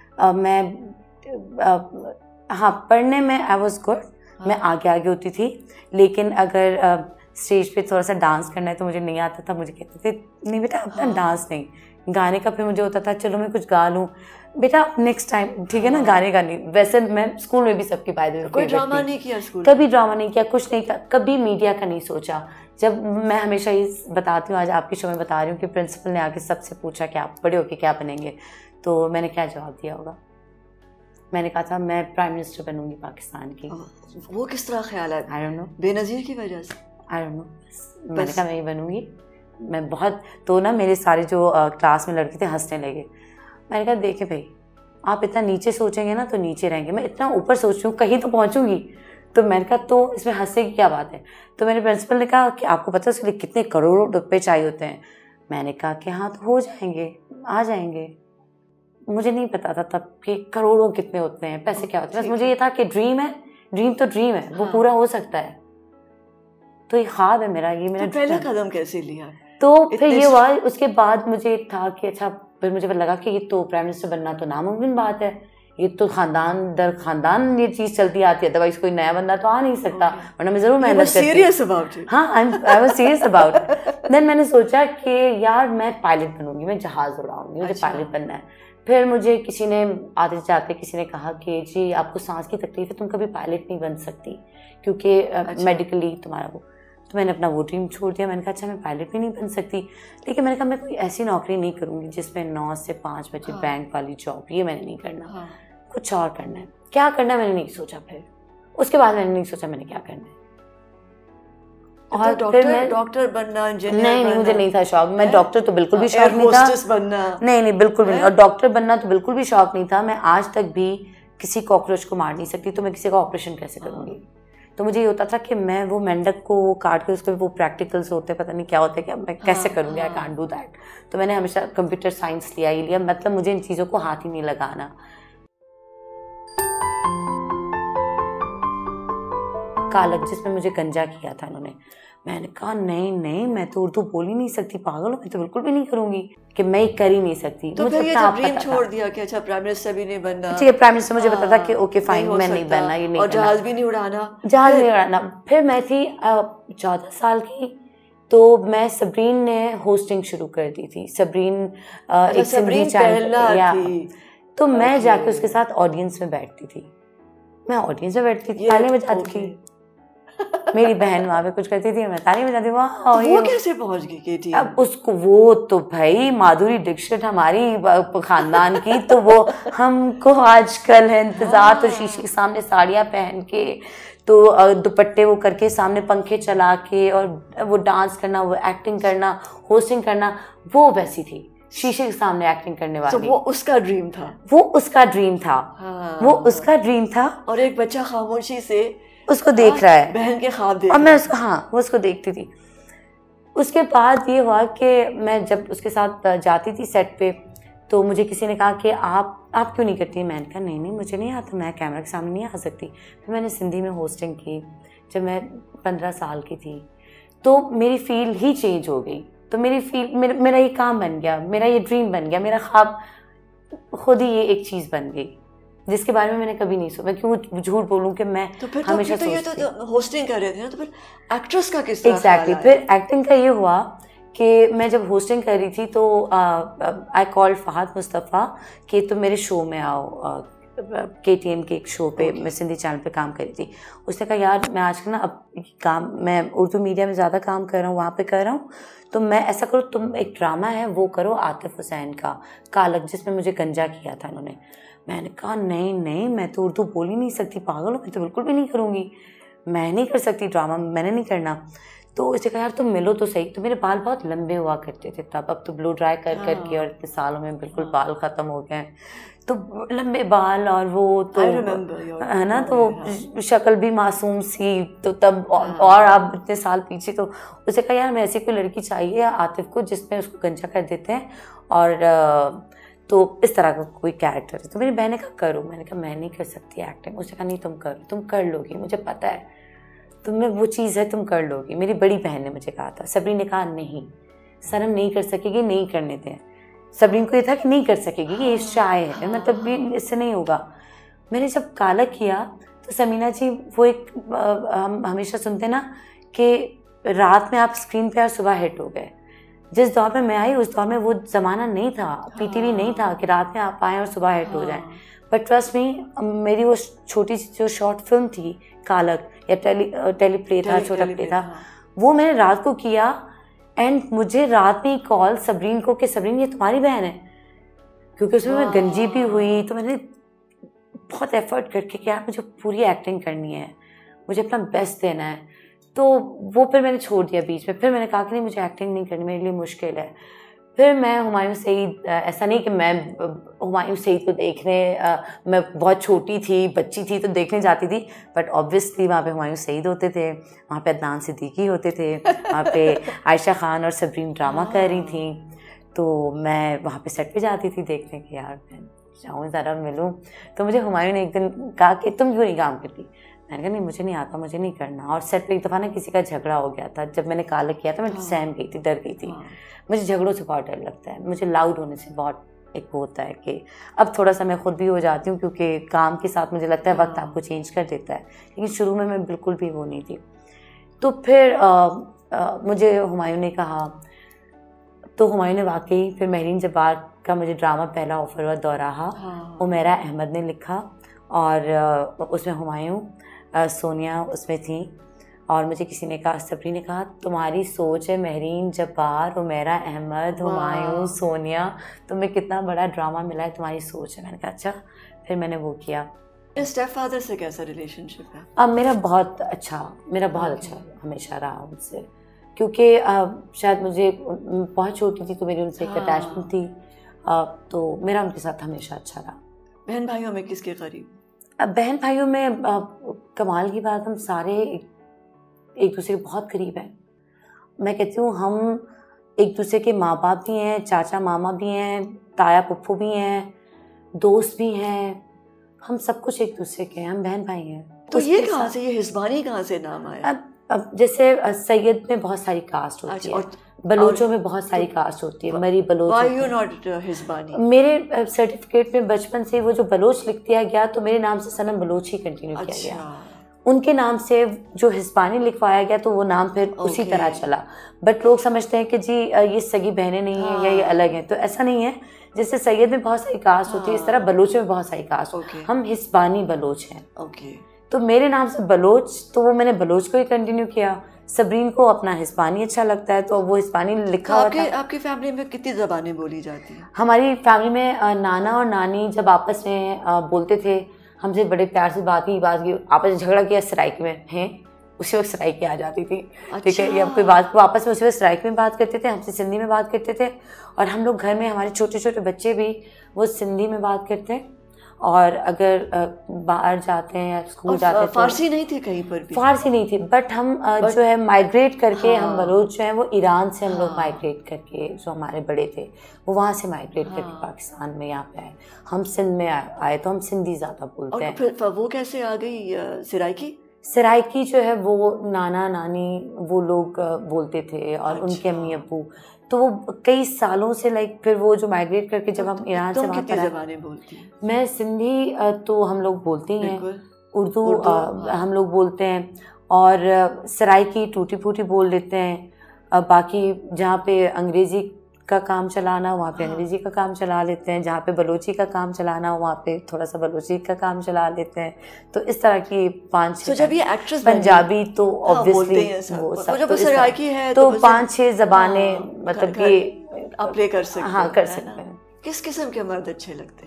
[SPEAKER 2] हाँ, पढ़ने में आई वॉज गुड, मैं आगे होती थी, लेकिन अगर स्टेज पे थोड़ा सा डांस करना है तो मुझे नहीं आता था। मुझे कहते थे नहीं बेटा अपना डांस नहीं, गाने का फिर मुझे होता था चलो मैं कुछ गा लूँ, बेटा नेक्स्ट टाइम ठीक है ना, गाने का नहीं। वैसे मैं स्कूल में भी सबकी बाय
[SPEAKER 1] कोई ड्रामा नहीं किया स्कूल?
[SPEAKER 2] कभी ड्रामा नहीं किया, कुछ नहीं किया, कभी मीडिया का नहीं सोचा। जब मैं हमेशा ये बताती हूँ, आज आपकी शो में बता रही हूँ कि प्रिंसिपल ने आके सबसे पूछा कि आप बड़े होके क्या बनेंगे, तो मैंने क्या जवाब दिया होगा? मैंने कहा था मैं प्राइम मिनिस्टर बनूंगी पाकिस्तान की।
[SPEAKER 1] वो किस तरह ख्याल है?
[SPEAKER 2] आई डोंट नो,
[SPEAKER 1] बेनज़ीर की वजह से?
[SPEAKER 2] आई डोंट नो, मैंने कहा मैं ये बनूंगी। मैं बहुत, तो ना मेरे सारे जो क्लास में लड़के थे हंसने लगे। मैंने कहा देखे भाई, आप इतना नीचे सोचेंगे ना तो नीचे रहेंगे, मैं इतना ऊपर सोच रही हूँ कहीं तो पहुँचूंगी। तो मैंने कहा तो इसमें हंसने की क्या बात है? तो मेरे प्रिंसिपल ने कहा कि आपको पता है उसके लिए कितने करोड़ों रुपए चाहिए होते हैं? मैंने कहा कि हाँ तो हो जाएंगे, आ जाएंगे। मुझे नहीं पता था तब कि करोड़ों कितने होते हैं, पैसे क्या होते हैं, बस मुझे ये था कि ड्रीम है, ड्रीम तो ड्रीम है, वो पूरा हो सकता है, तो ये ख्वाब है मेरा, ये मेरा।
[SPEAKER 1] तो पहला कदम कैसे लिया?
[SPEAKER 2] तो फिर ये हुआ, उसके बाद मुझे था कि अच्छा, फिर मुझे लगा कि ये तो प्राइम मिनिस्टर बनना तो नामुमकिन बात है, ये तो खानदान दर खानदान ये चीज़ चलती आती है, अदरवाइज कोई नया बंदा तो आ नहीं सकता, वरना मैं ज़रूर मेहनत करती।
[SPEAKER 1] Serious about it?
[SPEAKER 2] हाँ, I was serious about. Then मैंने सोचा कि यार मैं पायलट बनूंगी, मैं जहाज़ उड़ाऊंगी, मुझे पायलट बनना है। फिर मुझे किसी ने आते जाते किसी ने कहा कि जी आपको सांस की तकलीफ है, तुम कभी पायलट नहीं बन सकती क्योंकि मेडिकली तुम्हारा वो। तो मैंने अपना वो ड्रीम छोड़ दिया। मैंने कहा अच्छा मैं पायलट भी नहीं बन सकती, लेकिन मैंने कहा मैं कोई ऐसी नौकरी नहीं करूँगी जिसमें 9 से 5 बजे बैंक वाली जॉब, ये मैंने नहीं करना, कुछ और करना है। क्या करना है मैंने नहीं सोचा। फिर उसके बाद मैंने नहीं सोचा मैंने क्या करना है। और
[SPEAKER 1] तो
[SPEAKER 2] फिर मैं
[SPEAKER 1] डॉक्टर बनना, इंजीनियर
[SPEAKER 2] नहीं
[SPEAKER 1] बनना,
[SPEAKER 2] मुझे नहीं था शौक। मैं डॉक्टर तो बिल्कुल भी शौक नहीं था,
[SPEAKER 1] बनना
[SPEAKER 2] नहीं बिल्कुल भी नहीं। और डॉक्टर बनना तो बिल्कुल भी शौक नहीं था। मैं आज तक भी किसी कॉकरोच को मार नहीं सकती, तो मैं किसी का ऑपरेशन कैसे करूंगी। तो मुझे ये होता था कि मैं वो मेंढक को वो काट के उसके वो प्रैक्टिकल्स होते हैं, पता नहीं क्या होता है, क्या मैं कैसे करूँगी, आई कांट डू दैट। तो मैंने हमेशा कंप्यूटर साइंस लिया ही लिया, मतलब मुझे इन चीज़ों को हाथ ही नहीं लगाना। कालक जिसमें मुझे गंजा किया था इन्होंने, मैंने कहा नहीं मैं तो उर्दू बोल ही नहीं सकती, पागल हूँ, मैं तो बिल्कुल भी नहीं करूंगी, कि मैं कर ही नहीं सकती।
[SPEAKER 1] तो
[SPEAKER 2] मुझे
[SPEAKER 1] फिर ये
[SPEAKER 2] अपना
[SPEAKER 1] जब ड्रीम छोड़ दिया कि अच्छा प्राइम मिनिस्टर भी नहीं बनना,
[SPEAKER 2] ठीक है प्राइम मिनिस्टर, मुझे पता था कि ओके फाइन मैं नहीं बनना, ये नहीं
[SPEAKER 1] और जहाज भी नहीं उड़ाना,
[SPEAKER 2] जहाज नहीं उड़ाना। फिर मैं थी 14 साल की, तो मैं सबरीन ने होस्टिंग शुरू कर दी थी। सबरीन एक सिंधी चैनल, तो मैं जाके उसके साथ ऑडियंस में बैठती थी, मैं ऑडियंस में बैठती थी, तालियां बजाती थी। मेरी बहन वहां पे कुछ करती थी, मैं तालियां बजाती थी।
[SPEAKER 1] वो कैसे पहुंच गई केटी?
[SPEAKER 2] अब उसको वो तो भाई माधुरी दीक्षित हमारी खानदान की, तो वो हमको आजकल है इंतजार। तो शीशे के सामने साड़ियाँ पहन के, तो दुपट्टे वो करके, सामने पंखे चला के, और वो डांस करना, वो एक्टिंग करना, होस्टिंग करना, वो वैसी थी शीशे के सामने एक्टिंग करने वाली।
[SPEAKER 1] तो वो उसका ड्रीम था,
[SPEAKER 2] वो उसका ड्रीम था, वो उसका ड्रीम था।
[SPEAKER 1] और एक बच्चा खामोशी से
[SPEAKER 2] उसको देख रहा है,
[SPEAKER 1] बहन के ख्वाब देख,
[SPEAKER 2] और मैं उसको, हाँ वो उसको देखती थी। उसके बाद ये हुआ कि मैं जब उसके साथ जाती थी सेट पे, तो मुझे किसी ने कहा कि आप क्यों नहीं करती? मैंने कहा नहीं मुझे नहीं आता, मैं कैमरा के सामने नहीं आ सकती। फिर मैंने सिंधी में होस्टिंग की जब मैं 15 साल की थी, तो मेरी फील्ड ही चेंज हो गई। तो मेरी फील्ड, मेरा ये काम बन गया, मेरा ये ड्रीम बन गया, मेरा ख्वाब खुद ही ये एक चीज़ बन गई जिसके बारे में मैंने कभी नहीं सोचा। मैं क्यों झूठ बोलूं कि मैं
[SPEAKER 1] तो फिर
[SPEAKER 2] हमेशा
[SPEAKER 1] तो ये तो होस्टिंग कर रहे थे ना, तो फिर एक्ट्रेस का किस तरह?
[SPEAKER 2] एग्जैक्टली फिर एक्टिंग का ये हुआ कि मैं जब होस्टिंग कर रही थी, तो आई कॉल्ड फहद मुस्तफ़ा कि तुम मेरे शो में आओ, KTN के एक शो पे, मैं सिंधी चैनल पे काम कर रही थी। उसने कहा यार मैं आजकल ना अब काम, मैं उर्दू मीडिया में ज़्यादा काम कर रहा हूँ, वहाँ पे कर रहा हूँ, तो मैं ऐसा करो, तुम एक ड्रामा है वो करो आतिफ हुसैन का, कालक, जिसमें मुझे गंजा किया था इन्होंने। मैंने कहा नहीं मैं तो उर्दू बोल ही नहीं सकती, पागल हूँ, मैं तो बिल्कुल भी नहीं करूँगी, मैं नहीं कर सकती ड्रामा, मैंने नहीं करना। तो उसे कहा यार तुम मिलो तो सही। तो मेरे बाल बहुत लंबे हुआ करते थे तब, अब तो ब्लो ड्राई कर करके और इतने सालों में बिल्कुल बाल ख़त्म हो गए, तो लंबे बाल, और वो तो है ना, तो वो शक्ल भी मासूम सी, तो तब और आप इतने साल पीछे। तो उसे कहा यार मैं ऐसी कोई लड़की चाहिए आतिफ को जिसमें उसको गंजा कर देते हैं, और तो इस तरह का कोई कैरेक्टर है। तो मेरी बहन ने कहा करो। मैंने कहा मैं नहीं कर सकती एक्टिंग। उसने कहा नहीं तुम करो, तुम कर लोगी, मुझे पता है तुम्हें वो चीज़ है, तुम कर लोगी। मेरी बड़ी बहन ने मुझे कहा था। सबरीन ने कहा नहीं सनम नहीं कर सकेगी, नहीं करने दें। सबरीन को ये था कि नहीं कर सकेगी, ये शाय है, मतलब भी इससे नहीं होगा। मैंने जब काला किया तो समीना जी वो एक हम हमेशा सुनते ना कि रात में आप स्क्रीन पे और सुबह हिट हो गए। जिस दौर में मैं आई उस दौर में वो ज़माना नहीं था, PTV नहीं था कि रात में आप आएँ और सुबह हिट हो जाएं। बट ट्रस्ट मी, मेरी वो छोटी सी जो शॉर्ट फिल्म थी कालक, या टेली प्ले था, छोटा प्ले था, वो मैंने रात को किया, एंड मुझे रात में कॉल सबरीन को कि सबरीन ये तुम्हारी बहन है, क्योंकि उसमें मैं गंजी भी हुई। तो मैंने बहुत एफर्ट करके कि यार मुझे पूरी एक्टिंग करनी है, मुझे अपना बेस्ट देना है। तो वो फिर मैंने छोड़ दिया बीच में। फिर मैंने कहा कि नहीं मुझे एक्टिंग नहीं करनी, मेरे लिए मुश्किल है। फिर मैं हुमायूं सईद, ऐसा नहीं कि मैं हुमायूं सईद को देखने, मैं बहुत छोटी थी, बच्ची थी तो देखने जाती थी, बट ऑब्वियसली वहाँ पे हुमायूं सईद होते थे, वहाँ पे अदनान सिद्दीकी होते थे, वहाँ पे आयशा खान और सबरीन ड्रामा कर रही थी। तो मैं वहाँ पे सेट पे जाती थी देखने के, यार मैं जाऊँ ज़रा मिलूँ। तो मुझे हुमायूं ने एक दिन कहा कि तुम क्यों नहीं काम करती? मैंने कहा नहीं मुझे नहीं आता, मुझे नहीं करना। और सेट पे एक दफ़ा ना किसी का झगड़ा हो गया था, जब मैंने काला किया था मैं सहम गई थी, डर गई थी। मुझे झगड़ों से बहुत डर लगता है, मुझे लाउड होने से बहुत एक होता है कि अब थोड़ा सा मैं खुद भी हो जाती हूँ, क्योंकि काम के साथ मुझे लगता है वक्त आपको चेंज कर देता है, लेकिन शुरू में मैं बिल्कुल भी वो नहीं थी। तो फिर मुझे हुमायूं ने कहा, तो हुमायूं ने वाकई फिर महरीन जब्बार का मुझे ड्रामा पहला ऑफर हुआ, दौराहा, उमेरा अहमद ने लिखा, और उसमें हुमायूं, सोनिया उसमें थी। और मुझे किसी ने कहा, सबरीन ने कहा तुम्हारी सोच है महरीन जब्बार, उमेरा अहमद, हुमायूं, सोनिया, तुम्हें कितना बड़ा ड्रामा मिला है, तुम्हारी सोच है। मैंने कहा अच्छा। फिर मैंने वो किया,
[SPEAKER 1] स्टेप फादर से कैसा रिलेशनशिप है?
[SPEAKER 2] अब मेरा बहुत अच्छा हमेशा रहा उनसे, क्योंकि शायद मुझे बहुत छोटी थी तो मेरी उनसे एक अटैचमेंट थी, तो मेरा उनके साथ हमेशा अच्छा रहा।
[SPEAKER 1] बहन भाइयों में किसके करीब?
[SPEAKER 2] बहन भाइयों में कमाल की बात, हम सारे एक दूसरे के बहुत करीब हैं। मैं कहती हूँ हम एक दूसरे के माँ बाप भी हैं, चाचा मामा भी हैं, ताया पुप्पू भी हैं, दोस्त भी हैं, हम सब कुछ एक दूसरे के हैं, हम बहन भाई हैं।
[SPEAKER 1] तो ये कहाँ से, ये हिस्बानी कहाँ से नाम आया?
[SPEAKER 2] अब जैसे सैयद में बहुत सारी कास्ट होती है, बलोचों में बहुत सारी कास्ट होती है, Mari Baloch.
[SPEAKER 1] Why you not Hisbani?
[SPEAKER 2] मेरे सर्टिफिकेट में बचपन से वो जो बलोच लिख दिया गया, तो मेरे नाम से सनम बलोच ही कंटिन्यू किया गया। उनके नाम से जो हिस्बानी लिखवाया गया तो वो नाम फिर उसी तरह चला। बट लोग समझते हैं कि जी ये सगी बहनें नहीं हैं या ये अलग हैं, तो ऐसा नहीं है। जैसे सैयद में बहुत सारी कास्ट होती है, इस तरह बलोच में बहुत सारी कास्ट। हम हिस्बानी बलोच हैं। तो मेरे नाम से बलोच, तो वो मैंने बलोच को ही कंटिन्यू किया। सबरीन को अपना हिस्बानी अच्छा लगता है तो वो हिस्बानी लिखा हुआ था।
[SPEAKER 1] आपकी फैमिली में कितनी ज़बानें बोली जाती हैं?
[SPEAKER 2] हमारी फैमिली में नाना और नानी जब आपस में बोलते थे, हमसे बड़े प्यार से बात की, आपस में झगड़ा किया सराइकी में हैं, उसी वक्त सराइकी आ जाती थी। ठीक है, या कोई बात को आपस में उसी वक्त सराइकी में बात करते थे, हमसे सिंधी में बात करते थे। और हम लोग घर में, हमारे छोटे छोटे बच्चे भी वो सिंधी में बात करते हैं। और अगर बाहर जाते हैं या स्कूल जाते हैं,
[SPEAKER 1] फारसी नहीं थी कहीं पर भी?
[SPEAKER 2] फारसी नहीं थी, बट हम जो है माइग्रेट करके, हम बलोच जो है वो ईरान से हम लोग माइग्रेट करके, जो हमारे बड़े थे वो वहाँ से माइग्रेट करके पाकिस्तान में यहाँ पे आए। हम सिंध में आए तो हम सिंधी ज़्यादा बोलते हैं।
[SPEAKER 1] फिर वो कैसे आ गई सराइकी?
[SPEAKER 2] सराइकी जो है वो नाना नानी वो लोग बोलते थे, और उनके अम्मी अब्बू, तो वो कई सालों से फिर वो जो माइग्रेट करके जब हम ईरान से वहाँ पर
[SPEAKER 1] ज़बानें बोलती हैं?
[SPEAKER 2] मैं सिंधी तो हम लोग बोलते हैं, उर्दू हम लोग बोलते हैं, और सराइकी टूटी फूटी बोल लेते हैं। बाकी जहाँ पे अंग्रेज़ी का काम चलाना वहाँ पे अंग्रेज़ी का काम चला लेते हैं, जहाँ पे बलोची का काम चलाना वहाँ पे थोड़ा सा बलोची का काम चला लेते हैं। तो इस तरह की 5-6
[SPEAKER 1] जब ये एक्ट्रेस
[SPEAKER 2] पंजाबी तो ऑब्वियसली वो सब तो सराइकी है, तो 5-6 ज़बानें मतलब ये
[SPEAKER 1] आप प्ले कर सकते हैं।
[SPEAKER 2] हाँ, कर सकते हैं।
[SPEAKER 1] किस किस्म के मर्द अच्छे लगते हैं?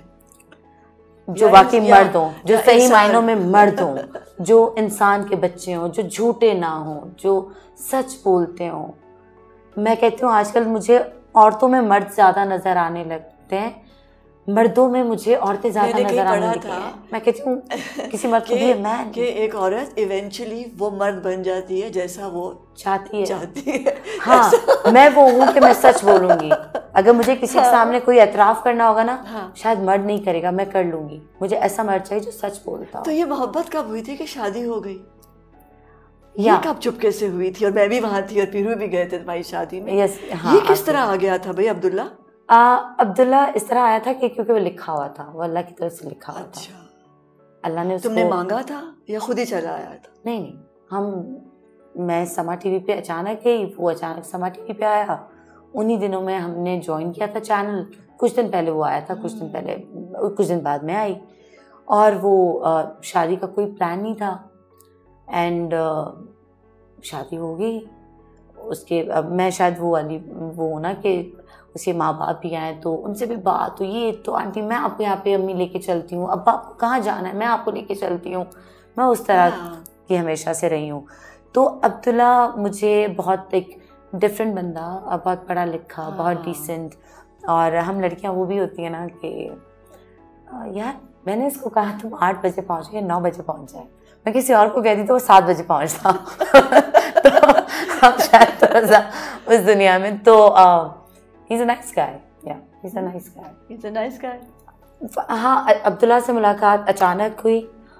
[SPEAKER 2] जो वाकई मर्द हों, जो सही मायनों में मर्द हों, जो इंसान के बच्चे हों, जो झूठे ना हों, जो सच बोलते हों। मैं कहती हूँ आजकल मुझे औरतों में मर्द ज़्यादा नज़र आने लगते हैं, मर्दों में मुझे औरतें ज़्यादा नज़र आने लगती हैं। मैं कहती हूँ किसी मर्द को भी मैं
[SPEAKER 1] कि एक औरत इवेंचुअली वो मर्द बन जाती है जैसा वो चाहती है।
[SPEAKER 2] हाँ, मैं वो हूँ कि मैं सच बोलूँगी। अगर मुझे किसी के सामने कोई एतराफ़ करना होगा ना, शायद मर्द नहीं करेगा, मैं कर लूँगी। मुझे ऐसा मर्द चाहिए जो सच बोलता हो।
[SPEAKER 1] तो ये मोहब्बत कब हुई थी कि शादी हो गई? ये कब चुपके से हुई थी? और मैं भी वहाँ थी और पीरू भी गए थे तुम्हारी शादी में।
[SPEAKER 2] यस, हाँ।
[SPEAKER 1] ये किस तरह आ गया था भाई अब्दुल्ला?
[SPEAKER 2] अब्दुल्ला इस तरह आया था कि क्योंकि वो लिखा हुआ था, वो अल्लाह की तरफ से लिखा हुआ था। अल्लाह ने उसको...
[SPEAKER 1] तुमने मांगा था या खुद ही चला आया था?
[SPEAKER 2] नहीं, मैं समा टीवी पे अचानक गई, वो अचानक समा टीवी पे आया। उन्हीं दिनों में हमने ज्वाइन किया था चैनल। कुछ दिन पहले वो आया था, कुछ दिन बाद मैं आई। और वो शादी का कोई प्लान नहीं था, एंड शादी हो गई। उसके मैं शायद वो ना कि उसके माँ बाप भी आए तो उनसे भी बात हुई, तो आंटी मैं आपको यहाँ पे अम्मी लेके चलती हूँ, अब्बा आपको कहाँ जाना है, मैं आपको लेके चलती हूँ। मैं उस तरह की हमेशा से रही हूँ। तो अब्दुल्ला मुझे बहुत एक डिफरेंट बंदा, बहुत पढ़ा लिखा, बहुत डिसेंट। और हम लड़कियाँ वो भी होती है ना कि यार मैंने इसको कहा तुम 8 बजे पहुँचो या 9 बजे पहुँच जाए, मैं किसी और को कहती तो वो 7 बजे पहुँचता। तो हम शायद थोड़ा सा उस दुनिया में, तो he's a nice guy, yeah, he's a nice guy. हाँ, अब्दुल्ला से मुलाकात अचानक हुई,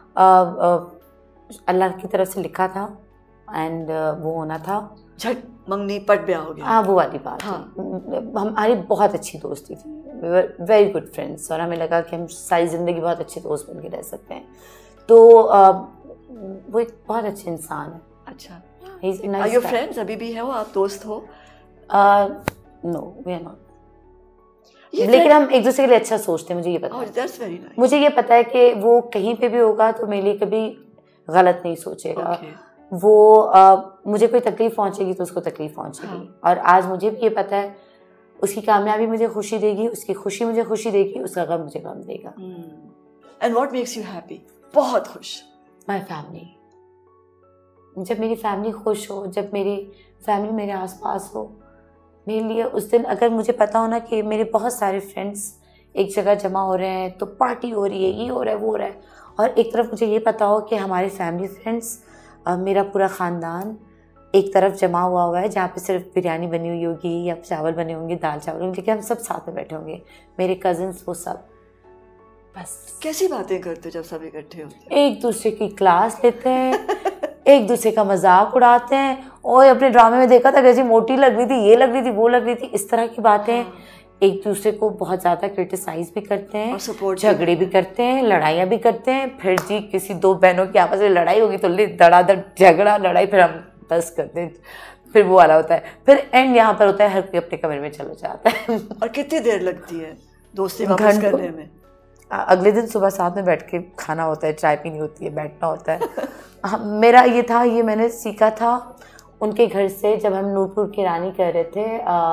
[SPEAKER 2] अल्लाह की तरफ से लिखा था, एंड वो होना था,
[SPEAKER 1] झट मंगनी पट ब्याह हो गया।
[SPEAKER 2] हाँ, वो वाली बात। हाँ, हमारी बहुत अच्छी दोस्ती थी, वेरी गुड फ्रेंड्स, और हमें लगा कि हम सारी ज़िंदगी बहुत अच्छे दोस्त बन के रह सकते हैं। तो वो एक बहुत अच्छे इंसान है।
[SPEAKER 1] अच्छा, are you friends? अभी भी है वो, आप दोस्त हो?
[SPEAKER 2] No, we are not. लेकिन हम एक दूसरे के लिए अच्छा सोचते हैं, मुझे ये पता है।
[SPEAKER 1] That's very nice.
[SPEAKER 2] मुझे ये पता है कि वो कहीं पे भी होगा तो मेरे लिए कभी गलत नहीं सोचेगा। वो मुझे कोई तकलीफ पहुंचेगी तो उसको तकलीफ पहुंचेगी। और आज मुझे भी ये पता है उसकी कामयाबी मुझे खुशी देगी, उसकी खुशी मुझे खुशी देगी, उसका गम मुझे गम देगा।
[SPEAKER 1] And what makes you happy? बहुत खुश?
[SPEAKER 2] My family. जब मेरी फैमिली खुश हो, जब मेरी फैमिली मेरे आसपास हो, मेरे लिए उस दिन अगर मुझे पता हो ना कि मेरे बहुत सारे फ्रेंड्स एक जगह जमा हो रहे हैं, तो पार्टी हो रही है, ये हो रहा है, वो हो रहा है, और एक तरफ मुझे ये पता हो कि हमारे फैमिली फ्रेंड्स, मेरा पूरा ख़ानदान एक तरफ जमा हुआ है जहाँ पे सिर्फ बिरयानी बनी हुई होगी या चावल बने होंगे, दाल चावल होंगे, लेकिन हम सब साथ में बैठे होंगे, मेरे कज़न्स, वो सब। बस
[SPEAKER 1] कैसी बातें करते जब सब इकट्ठे होते?
[SPEAKER 2] एक दूसरे की क्लास लेते हैं, एक दूसरे का मजाक उड़ाते हैं, और अपने ड्रामे में देखा था कैसी मोटी लग रही थी, ये लग रही थी, वो लग रही थी, इस तरह की बातें। हाँ। एक दूसरे को बहुत ज़्यादा क्रिटिसाइज भी करते हैं, झगड़े भी करते हैं, लड़ाइयाँ भी करते हैं। फिर जी किसी दो बहनों की आपस में लड़ाई होगी तो धड़ाधड़ झगड़ा, लड़ाई, फिर हम बस करते हैं, फिर वो वाला होता है। फिर एंड यहाँ पर होता है, हर कोई अपने कमरे में चला जाता है।
[SPEAKER 1] और कितनी देर लगती है दोस्ती वापस करने में?
[SPEAKER 2] अगले दिन सुबह साथ में बैठ के खाना होता है, चाय पीनी होती है, बैठना होता है। मेरा ये था, ये मैंने सीखा था उनके घर से जब हम नूरपुर की रानी कर रहे थे,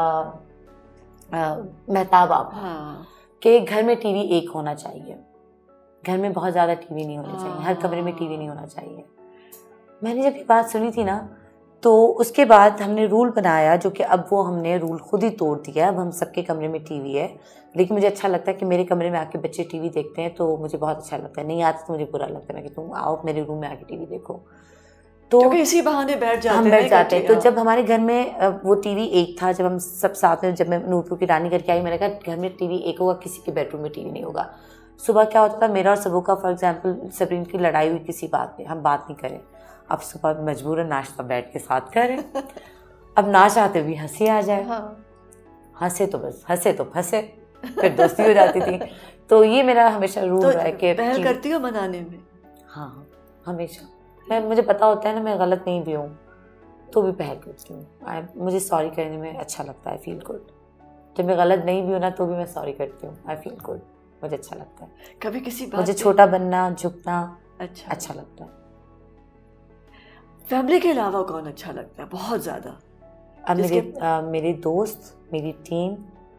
[SPEAKER 2] मेहताब आप। हाँ। कि घर में टीवी एक होना चाहिए, घर में बहुत ज़्यादा टीवी नहीं होना चाहिए, हर कमरे में टीवी नहीं होना चाहिए। मैंने जब ये बात सुनी थी ना, तो उसके बाद हमने रूल बनाया, जो कि अब वो हमने रूल खुद ही तोड़ दिया। अब हम सबके कमरे में टीवी है, लेकिन मुझे अच्छा लगता है कि मेरे कमरे में आके बच्चे टीवी देखते हैं, तो मुझे बहुत अच्छा लगता है। नहीं आते तो मुझे बुरा लगता है कि तुम आओ मेरे रूम में आके टीवी देखो, तो
[SPEAKER 1] इसी बहाने बैठ जाते
[SPEAKER 2] हम बैठ जाते हैं। तो जब हमारे घर में वो टीवी एक था, जब हम सब साथ में, जब मैं नूरपुर की रानी करके आई, मैंने कहा घर में टीवी एक होगा, किसी के बेडरूम में टीवी नहीं होगा। सुबह क्या होता था, मेरा और सबू का, फॉर एग्जाम्पल सबरीन की लड़ाई हुई किसी बात पे, हम बात नहीं करें, अब सुबह मजबूरन नाश्ता बैठ के साथ करें। अब ना चाहते भी हंसी आ जाए, हंसे तो बस, हंसे तो फंसे, फिर दोस्ती हो जाती थी। तो ये मेरा हमेशा रूल रहा है कि
[SPEAKER 1] पहल करती हो मनाने में?
[SPEAKER 2] हाँ, हमेशा। मुझे पता होता है ना मैं गलत नहीं भी हूँ, तो भी पहल करती हूँ। मुझे सॉरी करने में अच्छा लगता है, फील गुड। जब मैं गलत नहीं भी हूँ ना, तो भी मैं सॉरी करती हूँ, आई फील गुड, मुझे अच्छा लगता है।
[SPEAKER 1] कभी किसी बात
[SPEAKER 2] मुझे छोटा बनना, झुकना अच्छा लगता है।
[SPEAKER 1] फैमिली के अलावा कौन अच्छा लगता है बहुत ज़्यादा?
[SPEAKER 2] अब मेरे दोस्त, मेरी टीम,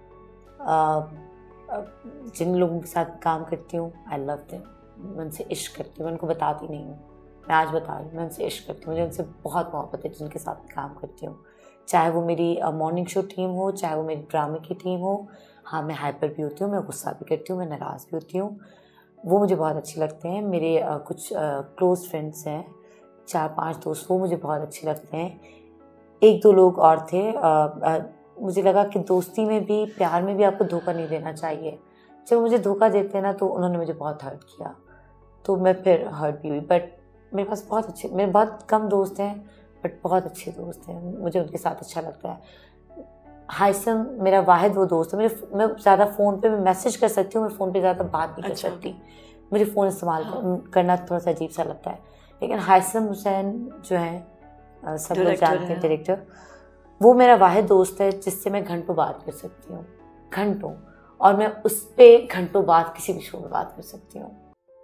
[SPEAKER 2] जिन लोगों के साथ काम करती हूँ, आई लव देम। मैं उनसे इश्क करती हूँ, मैं उनको बताती नहीं हूँ, मैं आज बता रही हूँ, मैं उनसे इश्क करती हूँ। मुझे उनसे बहुत मोहब्बत है जिनके साथ काम करती हूँ, चाहे वो मेरी मॉर्निंग शो टीम हो, चाहे वो मेरी ड्रामे की टीम हो। हाँ, मैं हाइपर भी होती हूँ, मैं गुस्सा भी करती हूँ, मैं नाराज़ भी होती हूँ, वो मुझे बहुत अच्छे लगते हैं। मेरे कुछ क्लोज़ फ्रेंड्स हैं, 4-5 दोस्त, वो मुझे बहुत अच्छे लगते हैं। 1-2 लोग और थे, मुझे लगा कि दोस्ती में भी, प्यार में भी आपको धोखा नहीं देना चाहिए। जब मुझे धोखा देते हैं ना, तो उन्होंने मुझे बहुत हर्ट किया, तो मैं फिर हर्ट भी हुई। बट मेरे पास मेरे बहुत कम दोस्त हैं, बट बहुत अच्छे दोस्त हैं, मुझे उनके साथ अच्छा लगता है। हाइसम मेरा वाहिद वो दोस्त है। मैं ज़्यादा फ़ोन पे मैं मैसेज कर सकती हूँ, मैं फ़ोन पे ज़्यादा बात नहीं कर सकती, मुझे फ़ोन इस्तेमाल करना थोड़ा सा अजीब सा लगता है। लेकिन हाइसम हुसैन जो हैं, सब लोग जानते हैं, डायरेक्टर, वो मेरा वाहिद दोस्त है जिससे मैं घंटों बात कर सकती हूँ, घंटों, और मैं उस पर घंटों बात किसी भी शो में बात कर सकती हूँ।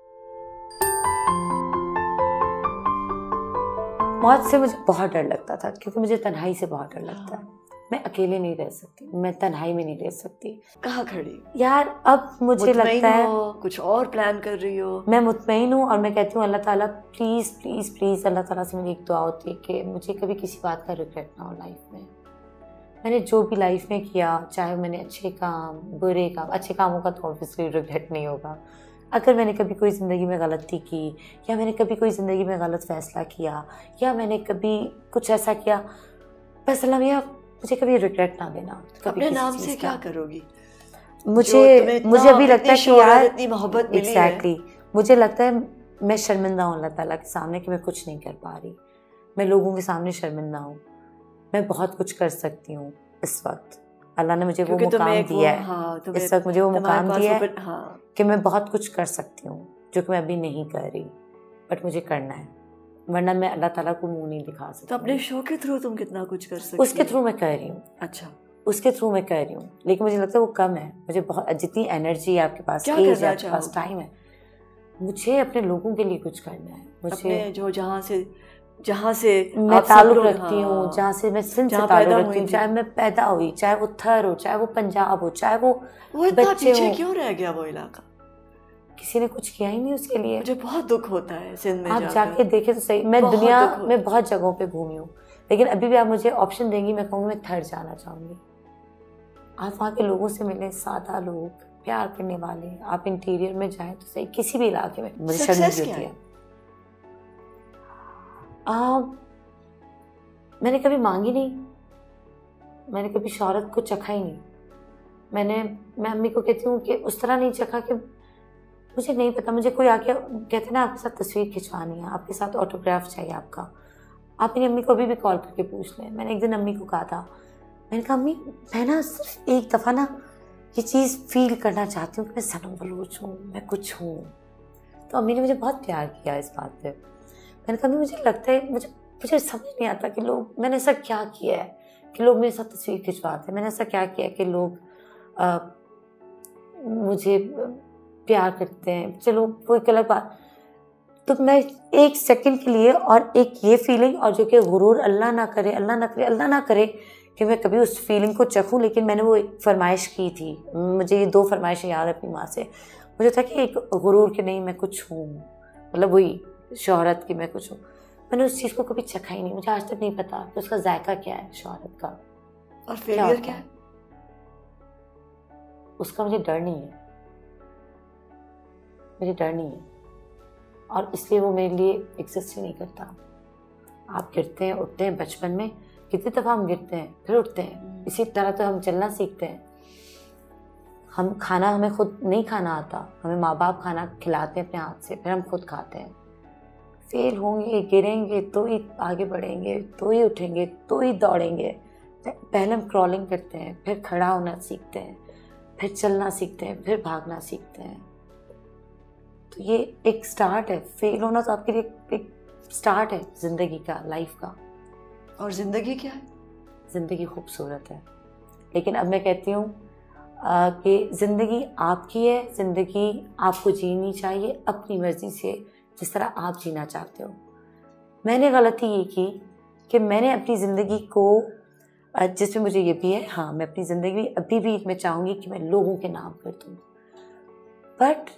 [SPEAKER 2] मौत से मुझे बहुत डर लगता था, क्योंकि मुझे तन्हाई से बहुत डर लगता है। मैं अकेले नहीं रह सकती, मैं तन्हाई में नहीं रह सकती।
[SPEAKER 1] कहाँ खड़ी
[SPEAKER 2] यार? अब मुझे लगता है
[SPEAKER 1] कुछ और प्लान कर रही हो।
[SPEAKER 2] मैं मुतमईन हूँ, और मैं कहती हूँ अल्लाह ताला प्लीज़ प्लीज़ प्लीज़, अल्लाह ताला से मेरी एक दुआ होती है कि मुझे कभी किसी बात का रिग्रेट ना हो लाइफ में। मैंने जो भी लाइफ में किया, चाहे मैंने अच्छे काम, बुरे काम, अच्छे कामों का तो ऑब्वियसली रिग्रेट नहीं होगा। अगर मैंने कभी कोई ज़िंदगी में गलती की, या मैंने कभी कोई ज़िंदगी में गलत फ़ैसला किया, या मैंने कभी कुछ ऐसा किया, बस अल्लाह मियां मुझे कभी रिग्रेट ना देना।
[SPEAKER 1] अपने नाम से क्या करोगी?
[SPEAKER 2] मुझे अभी लगता है कि यार
[SPEAKER 1] इतनी मोहब्बत मिली है।
[SPEAKER 2] एग्जैक्टली, मुझे लगता है मैं शर्मिंदा हूँ अल्लाह ताला के सामने कि मैं कुछ नहीं कर पा रही, मैं लोगों के सामने शर्मिंदा हूँ। मैं बहुत कुछ कर सकती हूँ इस वक्त, अल्लाह ने मुझे वो मुकाम दिया है। हाँ, इस वक्त मुझे वो मुकाम दिया है कि मैं बहुत कुछ कर सकती हूँ, जो कि मैं अभी नहीं कर रही, बट मुझे करना है, वरना मैं अल्लाह ताला को मुंह नहीं दिखा सकती।
[SPEAKER 1] तो अपने शो के थ्रू तुम कितना कुछ कर सकती?
[SPEAKER 2] उसके थ्रू मैं कर रही हूँ।
[SPEAKER 1] अच्छा,
[SPEAKER 2] उसके थ्रू मैं कर रही हूँ, लेकिन मुझे लगता है वो कम है। मुझे बहुत, जितनी एनर्जी है आपके पास, एज है आपके पास, टाइम है, मुझे अपने लोगों के लिए कुछ करना है। मुझे
[SPEAKER 1] जो जहाँ से
[SPEAKER 2] मैं ताल्लुक रखती हूँ, जहाँ से मैं सिंध से ताल्लुक रखती हूँ, चाहे मैं पैदा हुई, चाहे वो थर हो, चाहे वो पंजाब हो, चाहे वो
[SPEAKER 1] बच्चे हो। क्यों रह गया वो इलाका?
[SPEAKER 2] किसी ने कुछ किया ही नहीं उसके लिए।
[SPEAKER 1] मुझे बहुत दुख होता है सिंध में
[SPEAKER 2] आप जाके देखें तो सही। मैं दुनिया में बहुत जगहों पे घूमी हूँ, लेकिन अभी भी आप मुझे ऑप्शन देंगी, मैं कहूँगी मैं थर्ड जाना चाहूँगी। आप वहाँ के लोगों से मिलें, सादा लोग, प्यार करने वाले। आप इंटीरियर में जाएं तो सही, किसी भी इलाके में। मुझे शर्मिंदगी होती है। मैंने कभी मांगी नहीं, मैंने कभी शोहरत को चखा ही नहीं। मैं अम्मी को कहती हूँ कि उस तरह नहीं चखा कि मुझे नहीं पता। मुझे कोई आके कहते ना आपके साथ तस्वीर खिंचवानी है, आपके साथ ऑटोग्राफ चाहिए आपका, आप मेरी अम्मी को अभी भी कॉल करके पूछ लें। मैंने एक दिन अम्मी को कहा था, मैंने कहा अम्मी मैं ना सिर्फ एक दफ़ा ना ये चीज़ फील करना चाहती हूँ कि मैं सनम बलोच हूँ, मैं कुछ हूँ। तो अम्मी ने मुझे बहुत प्यार किया इस बात पे। मैंने कहा मुझे लगता है, मुझे समझ नहीं आता कि लोग, मैंने ऐसा क्या किया है कि लोग मेरे साथ तस्वीर खिंचवाते हैं। मैंने ऐसा क्या किया कि लोग मुझे प्यार करते हैं। चलो वो एक अलग बात। तो मैं एक सेकंड के लिए, और एक ये फीलिंग, और जो कि गुरूर, अल्लाह ना करे, अल्लाह ना करे, अल्लाह ना करे कि मैं कभी उस फीलिंग को चखूं। लेकिन मैंने वो एक फरमाइश की थी, मुझे ये 2 फरमाइशें याद है अपनी माँ से। मुझे था कि एक गुरूर कि नहीं मैं कुछ हूँ, मतलब वही शोहरत की मैं कुछ हूँ। मैंने उस चीज़ को कभी चखा ही नहीं। मुझे आज तक नहीं पता कि उसका जायका क्या है शोहरत का,
[SPEAKER 1] और फेलियर क्या है
[SPEAKER 2] उसका। मुझे डर नहीं है, मुझे डर नहीं है, और इसलिए वो मेरे लिए एग्जिस्ट ही नहीं करता। आप गिरते हैं, उठते हैं। बचपन में कितनी दफ़ा हम गिरते हैं फिर उठते हैं। इसी तरह तो हम चलना सीखते हैं। हम खाना हमें खुद नहीं खाना आता, हमें माँ बाप खाना खिलाते हैं अपने हाथ से, फिर हम खुद खाते हैं। फेल होंगे, गिरेंगे तो ही आगे बढ़ेंगे, तो ही उठेंगे, तो ही दौड़ेंगे। पहले हम क्रॉलिंग करते हैं, फिर खड़ा होना सीखते हैं, फिर चलना सीखते हैं, फिर भागना सीखते हैं। तो ये एक स्टार्ट है। फेल होना तो आपके लिए एक स्टार्ट है ज़िंदगी का, लाइफ का।
[SPEAKER 1] और ज़िंदगी क्या है?
[SPEAKER 2] ज़िंदगी खूबसूरत है, लेकिन अब मैं कहती हूँ कि ज़िंदगी आपकी है। ज़िंदगी आपको जीनी चाहिए अपनी मर्ज़ी से, जिस तरह आप जीना चाहते हो। मैंने गलती ये की कि मैंने अपनी ज़िंदगी को, जिसमें मुझे ये भी है, हाँ मैं अपनी ज़िंदगी अभी भी मैं चाहूँगी कि मैं लोगों के नाम कर दूँ। बट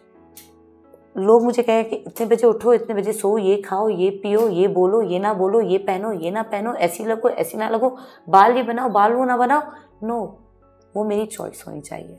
[SPEAKER 2] लोग मुझे कहें कि इतने बजे उठो, इतने बजे सो, ये खाओ, ये पियो, ये बोलो, ये ना बोलो, ये पहनो, ये ना पहनो, ऐसी लगो, ऐसी ना लगो, बाल ये बनाओ, बाल वो ना बनाओ। नो, वो मेरी चॉइस होनी चाहिए।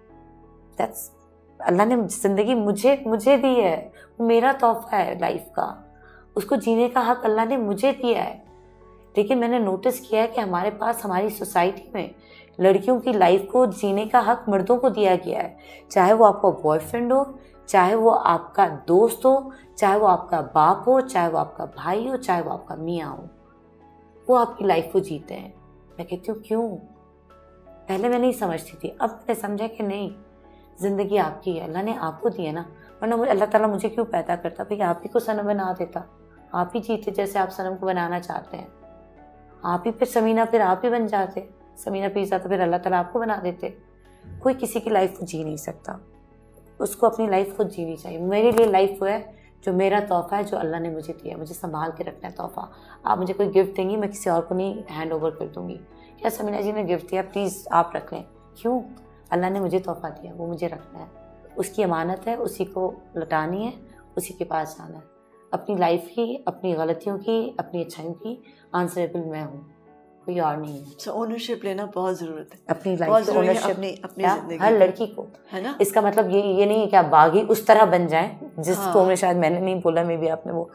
[SPEAKER 2] दैट्स, अल्लाह ने ज़िंदगी मुझे दी है, वो मेरा तोहफा है लाइफ का। उसको जीने का हक अल्लाह ने मुझे दिया है। लेकिन मैंने नोटिस किया है कि हमारे पास, हमारी सोसाइटी में लड़कियों की लाइफ को जीने का हक मर्दों को दिया गया है। चाहे वो आपका बॉयफ्रेंड हो, चाहे वो आपका दोस्त हो, चाहे वो आपका बाप हो, चाहे वो आपका भाई हो, चाहे वो आपका मियाँ हो, वो आपकी लाइफ को जीते हैं। मैं कहती हूँ क्यों? पहले मैं नहीं समझती थी, अब मैंने समझा कि नहीं, ज़िंदगी आपकी है, अल्लाह ने आपको दी है ना। वरना अल्लाह ताला मुझे क्यों पैदा करता? भाई आप ही को सनम बना देता, आप ही जीते जैसे आप सनम को बनाना चाहते हैं। आप ही फिर समीना, फिर आप ही बन जाते, समीना पीरज़ादा, फिर अल्लाह ताला आपको बना देते। कोई किसी की लाइफ को जी नहीं सकता, उसको अपनी लाइफ खुद जीनी चाहिए। मेरे लिए लाइफ वो है जो मेरा तोहफा है, जो अल्लाह ने मुझे दिया, मुझे संभाल के रखना है तोहफा। आप मुझे कोई गिफ्ट देंगी, मैं किसी और को नहीं हैंड ओवर कर दूंगी। क्या समीना जी ने गिफ्ट दिया, प्लीज़ आप रख लें। क्यों? अल्लाह ने मुझे तोहफा दिया, वो मुझे रखना है, उसकी अमानत है, उसी को लौटानी है, उसी के पास जाना है। अपनी लाइफ की, अपनी गलतियों की, अपनी अच्छाइयों की आंसरेबल मैं हूँ, कोई और नहीं है।
[SPEAKER 1] So, ओनरशिप लेना बहुत ज़रूरत है,
[SPEAKER 2] अपनी लाइफ की ओनरशिप
[SPEAKER 1] अपनी ज़िंदगी,
[SPEAKER 2] हर लड़की को, है ना। इसका मतलब ये नहीं है कि आप बागी उस तरह बन जाएं जिसको मैं शायद मैंने नहीं बोला, मे भी आपने वो,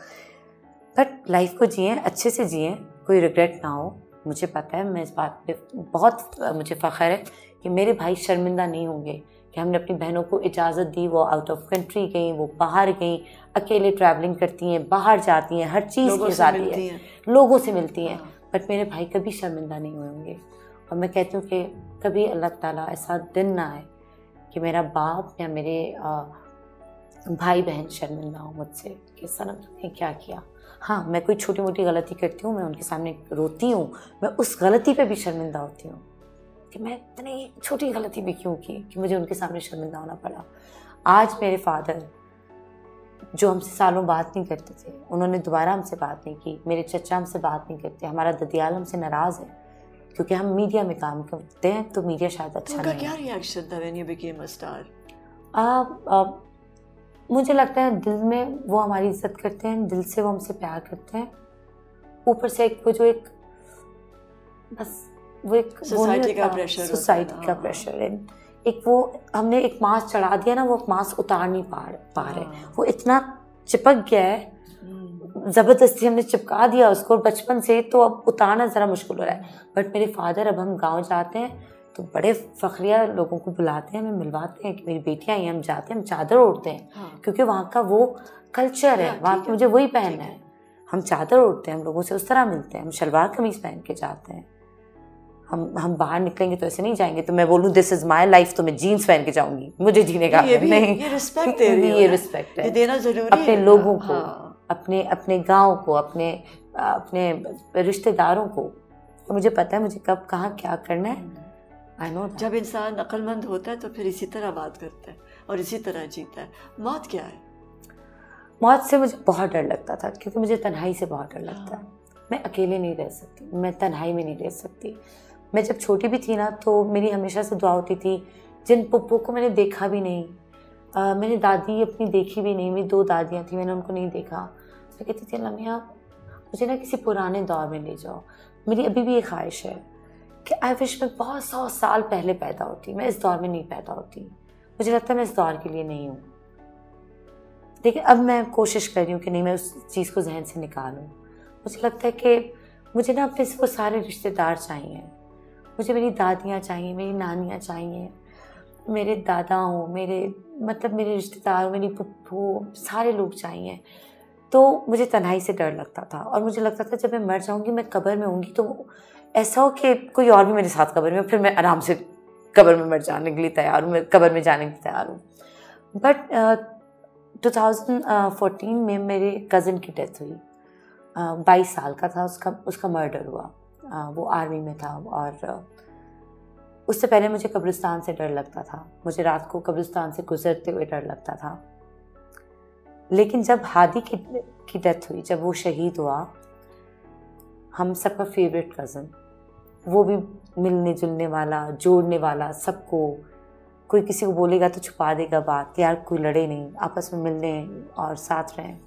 [SPEAKER 2] बट लाइफ को जिए, अच्छे से जिए, कोई रिग्रेट ना हो। मुझे पता है, मैं इस बात पे बहुत मुझे फ़ख्र है कि मेरे भाई शर्मिंदा नहीं होंगे कि हमने अपनी बहनों को इजाज़त दी, वो आउट ऑफ कंट्री गई, वो बाहर गई, अकेले ट्रैवलिंग करती हैं, बाहर जाती हैं, हर चीज़ की आज़ादी है, लोगों से मिलती हैं। बट मेरे भाई कभी शर्मिंदा नहीं हुए होंगे। और मैं कहती हूँ कि कभी अल्लाह ताला ऐसा दिन ना आए कि मेरा बाप या मेरे भाई बहन शर्मिंदा हो मुझसे कि सनम तुमने क्या किया। हाँ, मैं कोई छोटी मोटी गलती करती हूँ, मैं उनके सामने रोती हूँ, मैं उस गलती पे भी शर्मिंदा होती हूँ कि मैं इतनी छोटी गलती भी क्यों की कि मुझे उनके सामने शर्मिंदा होना पड़ा। आज मेरे फादर, जो हमसे सालों बात नहीं करते थे, उन्होंने दोबारा हमसे बात नहीं की। मेरे चचा हमसे बात नहीं करते, हमारा ददियाल हमसे नाराज़ है क्योंकि हम मीडिया में काम करते हैं, तो मीडिया शायद अच्छा नहीं है।
[SPEAKER 1] क्या रिएक्शन था when you became a star?
[SPEAKER 2] मुझे लगता है दिल में वो हमारी इज्जत करते हैं, दिल से वो हमसे प्यार करते हैं, ऊपर से एक वो जो एक बस वो एक
[SPEAKER 1] सोसाइटी का प्रेशर,
[SPEAKER 2] सोसाइटी का प्रेशर है, एक वो हमने एक मास्क चढ़ा दिया ना, वो मास्क उतार नहीं पा रहे, वो इतना चिपक गया है, ज़बरदस्ती हमने चिपका दिया उसको बचपन से, तो अब उतारना ज़रा मुश्किल हो रहा है। बट मेरे फादर, अब हम गांव जाते हैं तो बड़े फखरिया लोगों को बुलाते हैं, हमें मिलवाते हैं कि मेरी बेटियाँ आई हैं, हम जाते हैं, हम चादर ओढ़ते हैं, क्योंकि वहाँ का वो कल्चर है, वहाँ पे मुझे वही पहनना है, हम चादर ओढ़ते हैं, हम लोगों से उस तरह मिलते हैं, हम शलवार कमीज पहन के जाते हैं। हम बाहर निकलेंगे तो ऐसे नहीं जाएंगे तो मैं बोलूँ दिस इज माई लाइफ, तो मैं जीन्स पहन के जाऊंगी, मुझे जीने का नहीं,
[SPEAKER 1] ये रिस्पेक्ट दे रही हो,
[SPEAKER 2] ये रिस्पेक्ट है,
[SPEAKER 1] ये देना जरूरी
[SPEAKER 2] अपने
[SPEAKER 1] है
[SPEAKER 2] लोगों को, अपने गाँव को, अपने रिश्तेदारों को। तो मुझे पता है मुझे कब कहाँ क्या करना है। आई नो
[SPEAKER 1] जब इंसान अक्लमंद होता है तो फिर इसी तरह बात करता है और इसी तरह जीता है। मौत क्या है?
[SPEAKER 2] मौत से मुझे बहुत डर लगता था, क्योंकि मुझे तन्हाई से बहुत डर लगता है। मैं अकेले नहीं रह सकती, मैं तन्हाई में नहीं रह सकती। मैं जब छोटी भी थी ना, तो मेरी हमेशा से दुआ होती थी, जिन पुप्पो को मैंने देखा भी नहीं, मैंने दादी अपनी देखी भी नहीं, मेरी 2 दादियाँ थी, मैंने उनको नहीं देखा, मैं कहती थी लम्या मुझे ना किसी पुराने दौर में ले जाओ। मेरी अभी भी एक ख्वाहिश है कि आई विश मैं बहुत 100 साल पहले पैदा होती, मैं इस दौर में नहीं पैदा होती। मुझे लगता है मैं इस दौर के लिए नहीं हूँ, लेकिन अब मैं कोशिश कर रही हूँ कि नहीं, मैं उस चीज़ को जहन से निकालूँ। मुझे लगता है कि मुझे ना अपने वो सारे रिश्तेदार चाहिए, मुझे मेरी दादियाँ चाहिए, मेरी नानियाँ चाहिए, मेरे दादा हों, मेरे रिश्तेदार, मेरी पुप्पू, सारे लोग चाहिए। तो मुझे तन्हाई से डर लगता था, और मुझे लगता था जब मैं मर जाऊँगी, मैं कब्र में होंगी, तो ऐसा हो कि कोई और भी मेरे साथ कब्र में, फिर मैं आराम से कब्र में मर जाने के लिए तैयार हूँ, मैं कब्र में जाने के लिए तैयार हूँ। बट 2014 में मेरे कज़न की डेथ हुई, 22 साल का था, उसका मर्डर हुआ। वो आर्मी में था, और उससे पहले मुझे कब्रिस्तान से डर लगता था, मुझे रात को कब्रिस्तान से गुजरते हुए डर लगता था। लेकिन जब हादी की डेथ हुई, जब वो शहीद हुआ, हम सबका फेवरेट कज़न, वो भी मिलने जुलने वाला, जोड़ने वाला सबको, कोई किसी को बोलेगा तो छुपा देगा बात, यार कोई लड़े नहीं, आपस में मिलने और साथ रहें।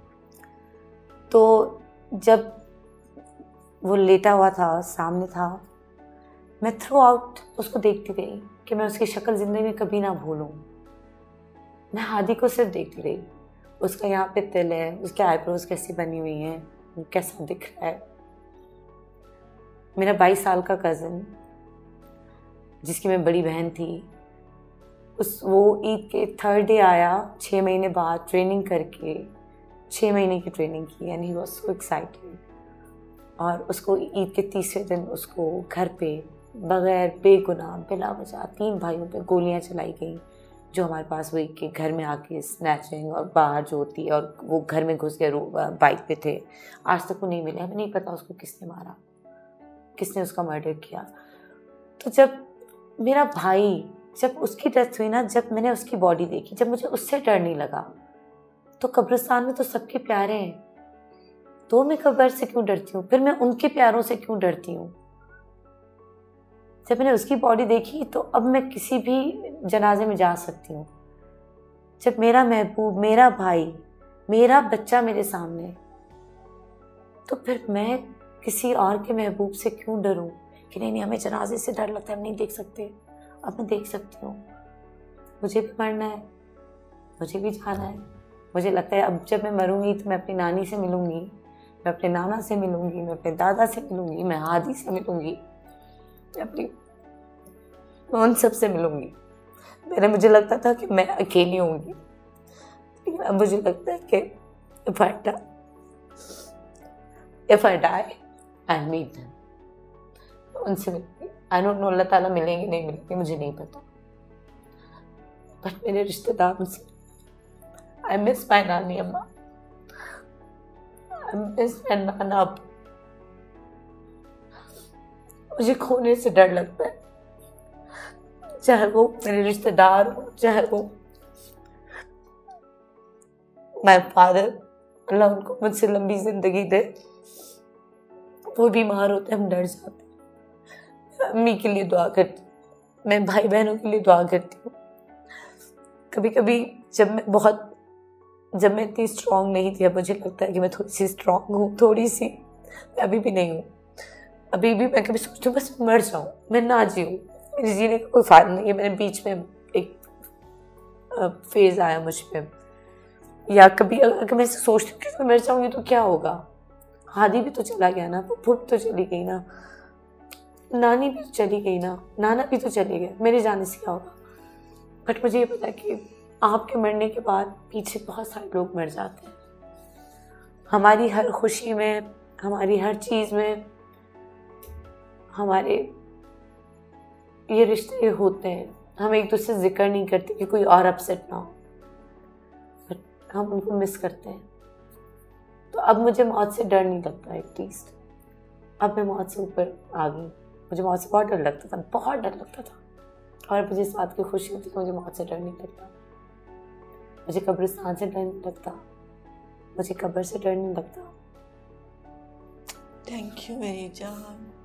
[SPEAKER 2] तो जब वो लेटा हुआ था, सामने था, मैं थ्रू आउट उसको देखती रही कि मैं उसकी शक्ल ज़िंदगी में कभी ना भूलूं। मैं हादी को सिर्फ देखती रही, उसका यहाँ पे तिल है, उसके आईब्रोज कैसी बनी हुई हैं, कैसा दिख रहा है। मेरा 22 साल का कज़न, जिसकी मैं बड़ी बहन थी, वो ईद के 3rd डे आया, 6 महीने बाद ट्रेनिंग करके, 6 महीने की ट्रेनिंग की, and he was so excited. और उसको ईद के 3रे दिन उसको घर पे बगैर बेगुनाह बिला वजह 3 भाइयों पे गोलियां चलाई गई, जो हमारे पास वही के घर में आके स्नैचिंग और बाहर जो होती है, और वो घर में घुस गए, बाइक पे थे। आज तक वो नहीं मिले, हमें नहीं पता उसको किसने मारा, किसने उसका मर्डर किया। तो जब मेरा भाई, जब उसकी डेथ हुई ना, जब मैंने उसकी बॉडी देखी, जब मुझे उससे डर नहीं लगा, तो कब्रिस्तान में तो सबके प्यारे हैं, तो मैं कब्र से क्यों डरती हूँ, फिर मैं उनके प्यारों से क्यों डरती हूँ। जब मैंने उसकी बॉडी देखी, तो अब मैं किसी भी जनाजे में जा सकती हूँ। जब मेरा महबूब, मेरा भाई, मेरा बच्चा मेरे सामने, तो फिर मैं किसी और के महबूब से क्यों डरूं कि नहीं हमें जनाजे से डर लगता है, हम नहीं देख सकते। अब मैं देख सकती हूँ, मुझे भी मरना है, मुझे भी जाना है। मुझे लगता है अब जब मैं मरूंगी तो मैं अपनी नानी से मिलूंगी, मैं अपने नाना से मिलूंगी, मैं अपने दादा से मिलूंगी, मैं हादी से मिलूंगी, मैं अपनी उन सब से मिलूंगी। पहले मुझे लगता था कि मैं अकेली होंगी, लेकिन अब मुझे लगता है कि if I die, I'll meet them. उनसे मिलूंगी। I don't know, अल्लाह ताला मिलेंगे नहीं मिलेंगे मुझे नहीं पता, बट मेरे रिश्तेदार मुझसे, I miss my नानी अम्मा, I miss my नाना। मुझे खोने से डर लगता है, चाहे वो मेरे रिश्तेदार हो, चाहे वो माय फादर, अल्लाह उनको मुझसे लंबी जिंदगी दे, वो बीमार होते हम डर जाते। अम्मी के लिए दुआ करती, मैं भाई बहनों के लिए दुआ करती हूँ। कभी कभी जब मैं बहुत जब मैं इतनी स्ट्रांग नहीं थी, अब मुझे लगता है कि मैं थोड़ी सी स्ट्रांग हूँ, थोड़ी सी। मैं अभी भी नहीं हूँ। अभी भी मैं कभी सोचती हूँ बस मर जाऊँ, मैं ना जीऊँ, मेरे जीने का कोई फायदा नहीं है। मेरे बीच में एक फेज आया मुझ पर, या कभी अगर मैं सोचती हूँ कि मैं मर जाऊँगी तो क्या होगा। हादी भी तो चला गया ना, फुप्पू भी तो चली गई ना, नानी भी तो चली गई ना, नाना भी तो चले गए, मेरे जाने से क्या होगा। बट मुझे ये पता है कि आपके मरने के बाद पीछे बहुत सारे लोग मर जाते हैं। हमारी हर खुशी में, हमारी हर चीज़ में, हमारे ये रिश्ते होते हैं। हम एक दूसरे से जिक्र नहीं करते कि कोई और अपसेट ना हो, बट हम उनको मिस करते हैं। तो अब मुझे मौत से डर नहीं लगता एटलीस्ट। अब मैं मौत से ऊपर आ गई। मुझे मौत से बहुत डर लगता था, बहुत डर लगता था, और मुझे इस बात की खुशी होती कि मुझे मौत से डर नहीं लगता। मुझे कब्रिस्तान से डर नहीं लगता, मुझे कब्र से डर नहीं लगता।
[SPEAKER 1] थैंक यू मेरी जान।